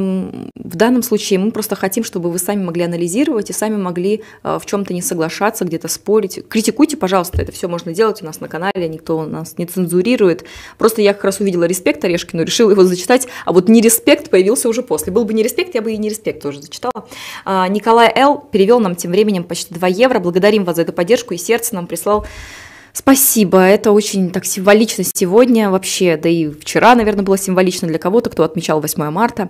A: в данном случае мы просто хотим, чтобы вы сами могли анализировать и сами могли э, в чем-то не соглашаться, где-то спорить. Критикуйте, пожалуйста, это все можно делать у нас на канале, никто нас не цензурирует. Просто я как раз увидела респект Орешкину, решила его зачитать, а вот нереспект появился уже после. Был бы нереспект, я бы и нереспект тоже зачитала. Э, Николай Л. перевел нам тем временем почти два евро. Благодарим вас за эту поддержку, и сердце нам прислал. Спасибо, это очень так символично сегодня вообще, да и вчера, наверное, было символично для кого-то, кто отмечал восьмое марта.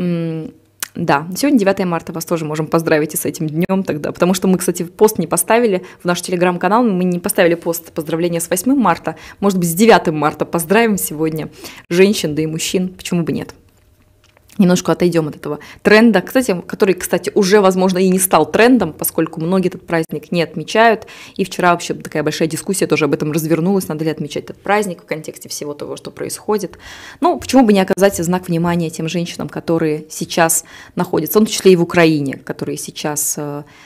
A: Да, сегодня девятое марта, вас тоже можем поздравить и с этим днем тогда, потому что мы, кстати, пост не поставили в наш телеграм-канал, мы не поставили пост поздравления с восьмым марта, может быть, с девятым марта поздравим сегодня женщин, да и мужчин, почему бы нет. Немножко отойдем от этого тренда, кстати, который, кстати, уже, возможно, и не стал трендом, поскольку многие этот праздник не отмечают. И вчера вообще такая большая дискуссия тоже об этом развернулась, надо ли отмечать этот праздник в контексте всего того, что происходит. Ну, почему бы не оказать знак внимания тем женщинам, которые сейчас находятся, в том числе и в Украине, которые сейчас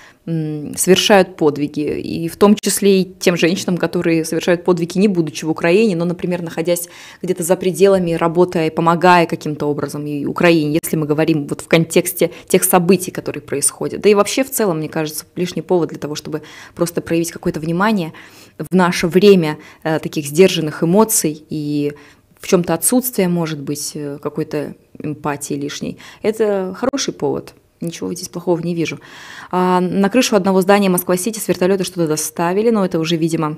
A: совершают подвиги, и в том числе и тем женщинам, которые совершают подвиги, не будучи в Украине, но, например, находясь где-то за пределами, работая, помогая каким-то образом и Украине, если мы говорим вот в контексте тех событий, которые происходят. Да и вообще в целом, мне кажется, лишний повод для того, чтобы просто проявить какое-то внимание в наше время э, таких сдержанных эмоций и в чем-то отсутствие, может быть, какой-то эмпатии лишней. Это хороший повод. Ничего здесь плохого не вижу. А, на крышу одного здания Москва-Сити с вертолета что-то доставили, но это уже, видимо,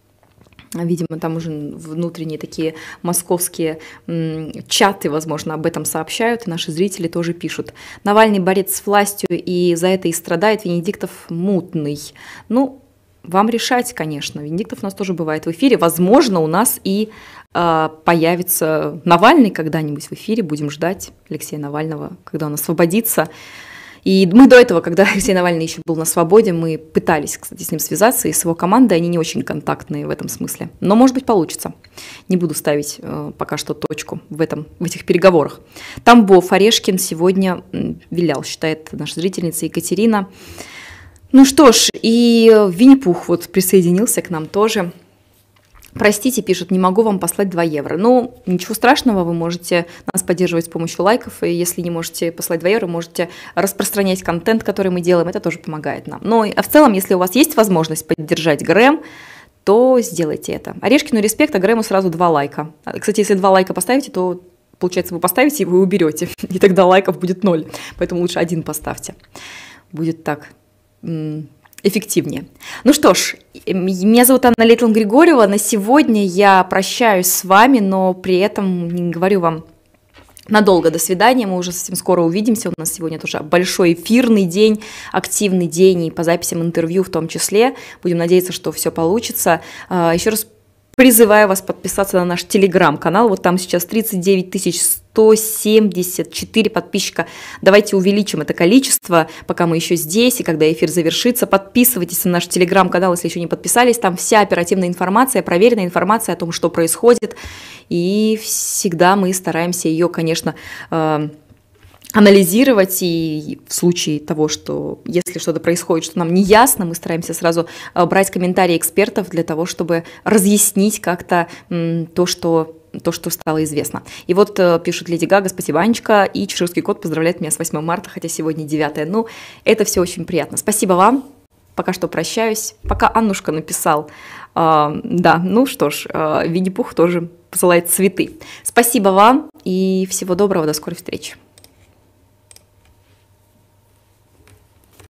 A: видимо, там уже внутренние такие московские м, чаты, возможно, об этом сообщают, и наши зрители тоже пишут. Навальный борец с властью, и за это и страдает. Венедиктов мутный. Ну, вам решать, конечно. Венедиктов у нас тоже бывает в эфире. Возможно, у нас и э, появится Навальный когда-нибудь в эфире. Будем ждать Алексея Навального, когда он освободится. И мы до этого, когда Алексей Навальный еще был на свободе, мы пытались, кстати, с ним связаться, и с его командой, они не очень контактные в этом смысле. Но, может быть, получится. Не буду ставить э, пока что точку в, этом, в этих переговорах. Тамбов, Орешкин сегодня вилял, считает наша зрительница Екатерина. Ну что ж, и Винни-Пух вот присоединился к нам тоже. Простите, пишут, не могу вам послать два евро. Ну, ничего страшного, вы можете нас поддерживать с помощью лайков, и если не можете послать два евро, можете распространять контент, который мы делаем, это тоже помогает нам. Но а в целом, если у вас есть возможность поддержать Грэм, то сделайте это. Орешкину респект, а Грэму сразу два лайка. Кстати, если два лайка поставите, то, получается, вы поставите и вы уберете, и тогда лайков будет ноль, поэтому лучше один поставьте. Будет так эффективнее. Ну что ж, меня зовут Анна Лейтланд Григорьева. На сегодня я прощаюсь с вами, но при этом не говорю вам надолго до свидания. Мы уже совсем скоро увидимся. У нас сегодня тоже большой эфирный день, активный день, и по записям интервью в том числе. Будем надеяться, что все получится. Еще раз призываю вас подписаться на наш телеграм-канал. Вот там сейчас тридцать девять тысяч сто семьдесят четыре подписчика. Давайте увеличим это количество, пока мы еще здесь, и когда эфир завершится. Подписывайтесь на наш телеграм-канал, если еще не подписались. Там вся оперативная информация, проверенная информация о том, что происходит. И всегда мы стараемся ее, конечно, анализировать, и в случае того, что если что-то происходит, что нам не ясно, мы стараемся сразу брать комментарии экспертов для того, чтобы разъяснить как-то то, что, то, что стало известно. И вот пишет Леди Гага: спасибо, Анечка, и Чеширский кот поздравляет меня с восьмым марта, хотя сегодня девятое. Ну, это все очень приятно. Спасибо вам. Пока что прощаюсь. Пока Аннушка написал. Э, да, ну что ж, э, Винни-Пух тоже посылает цветы. Спасибо вам и всего доброго, до скорой встречи.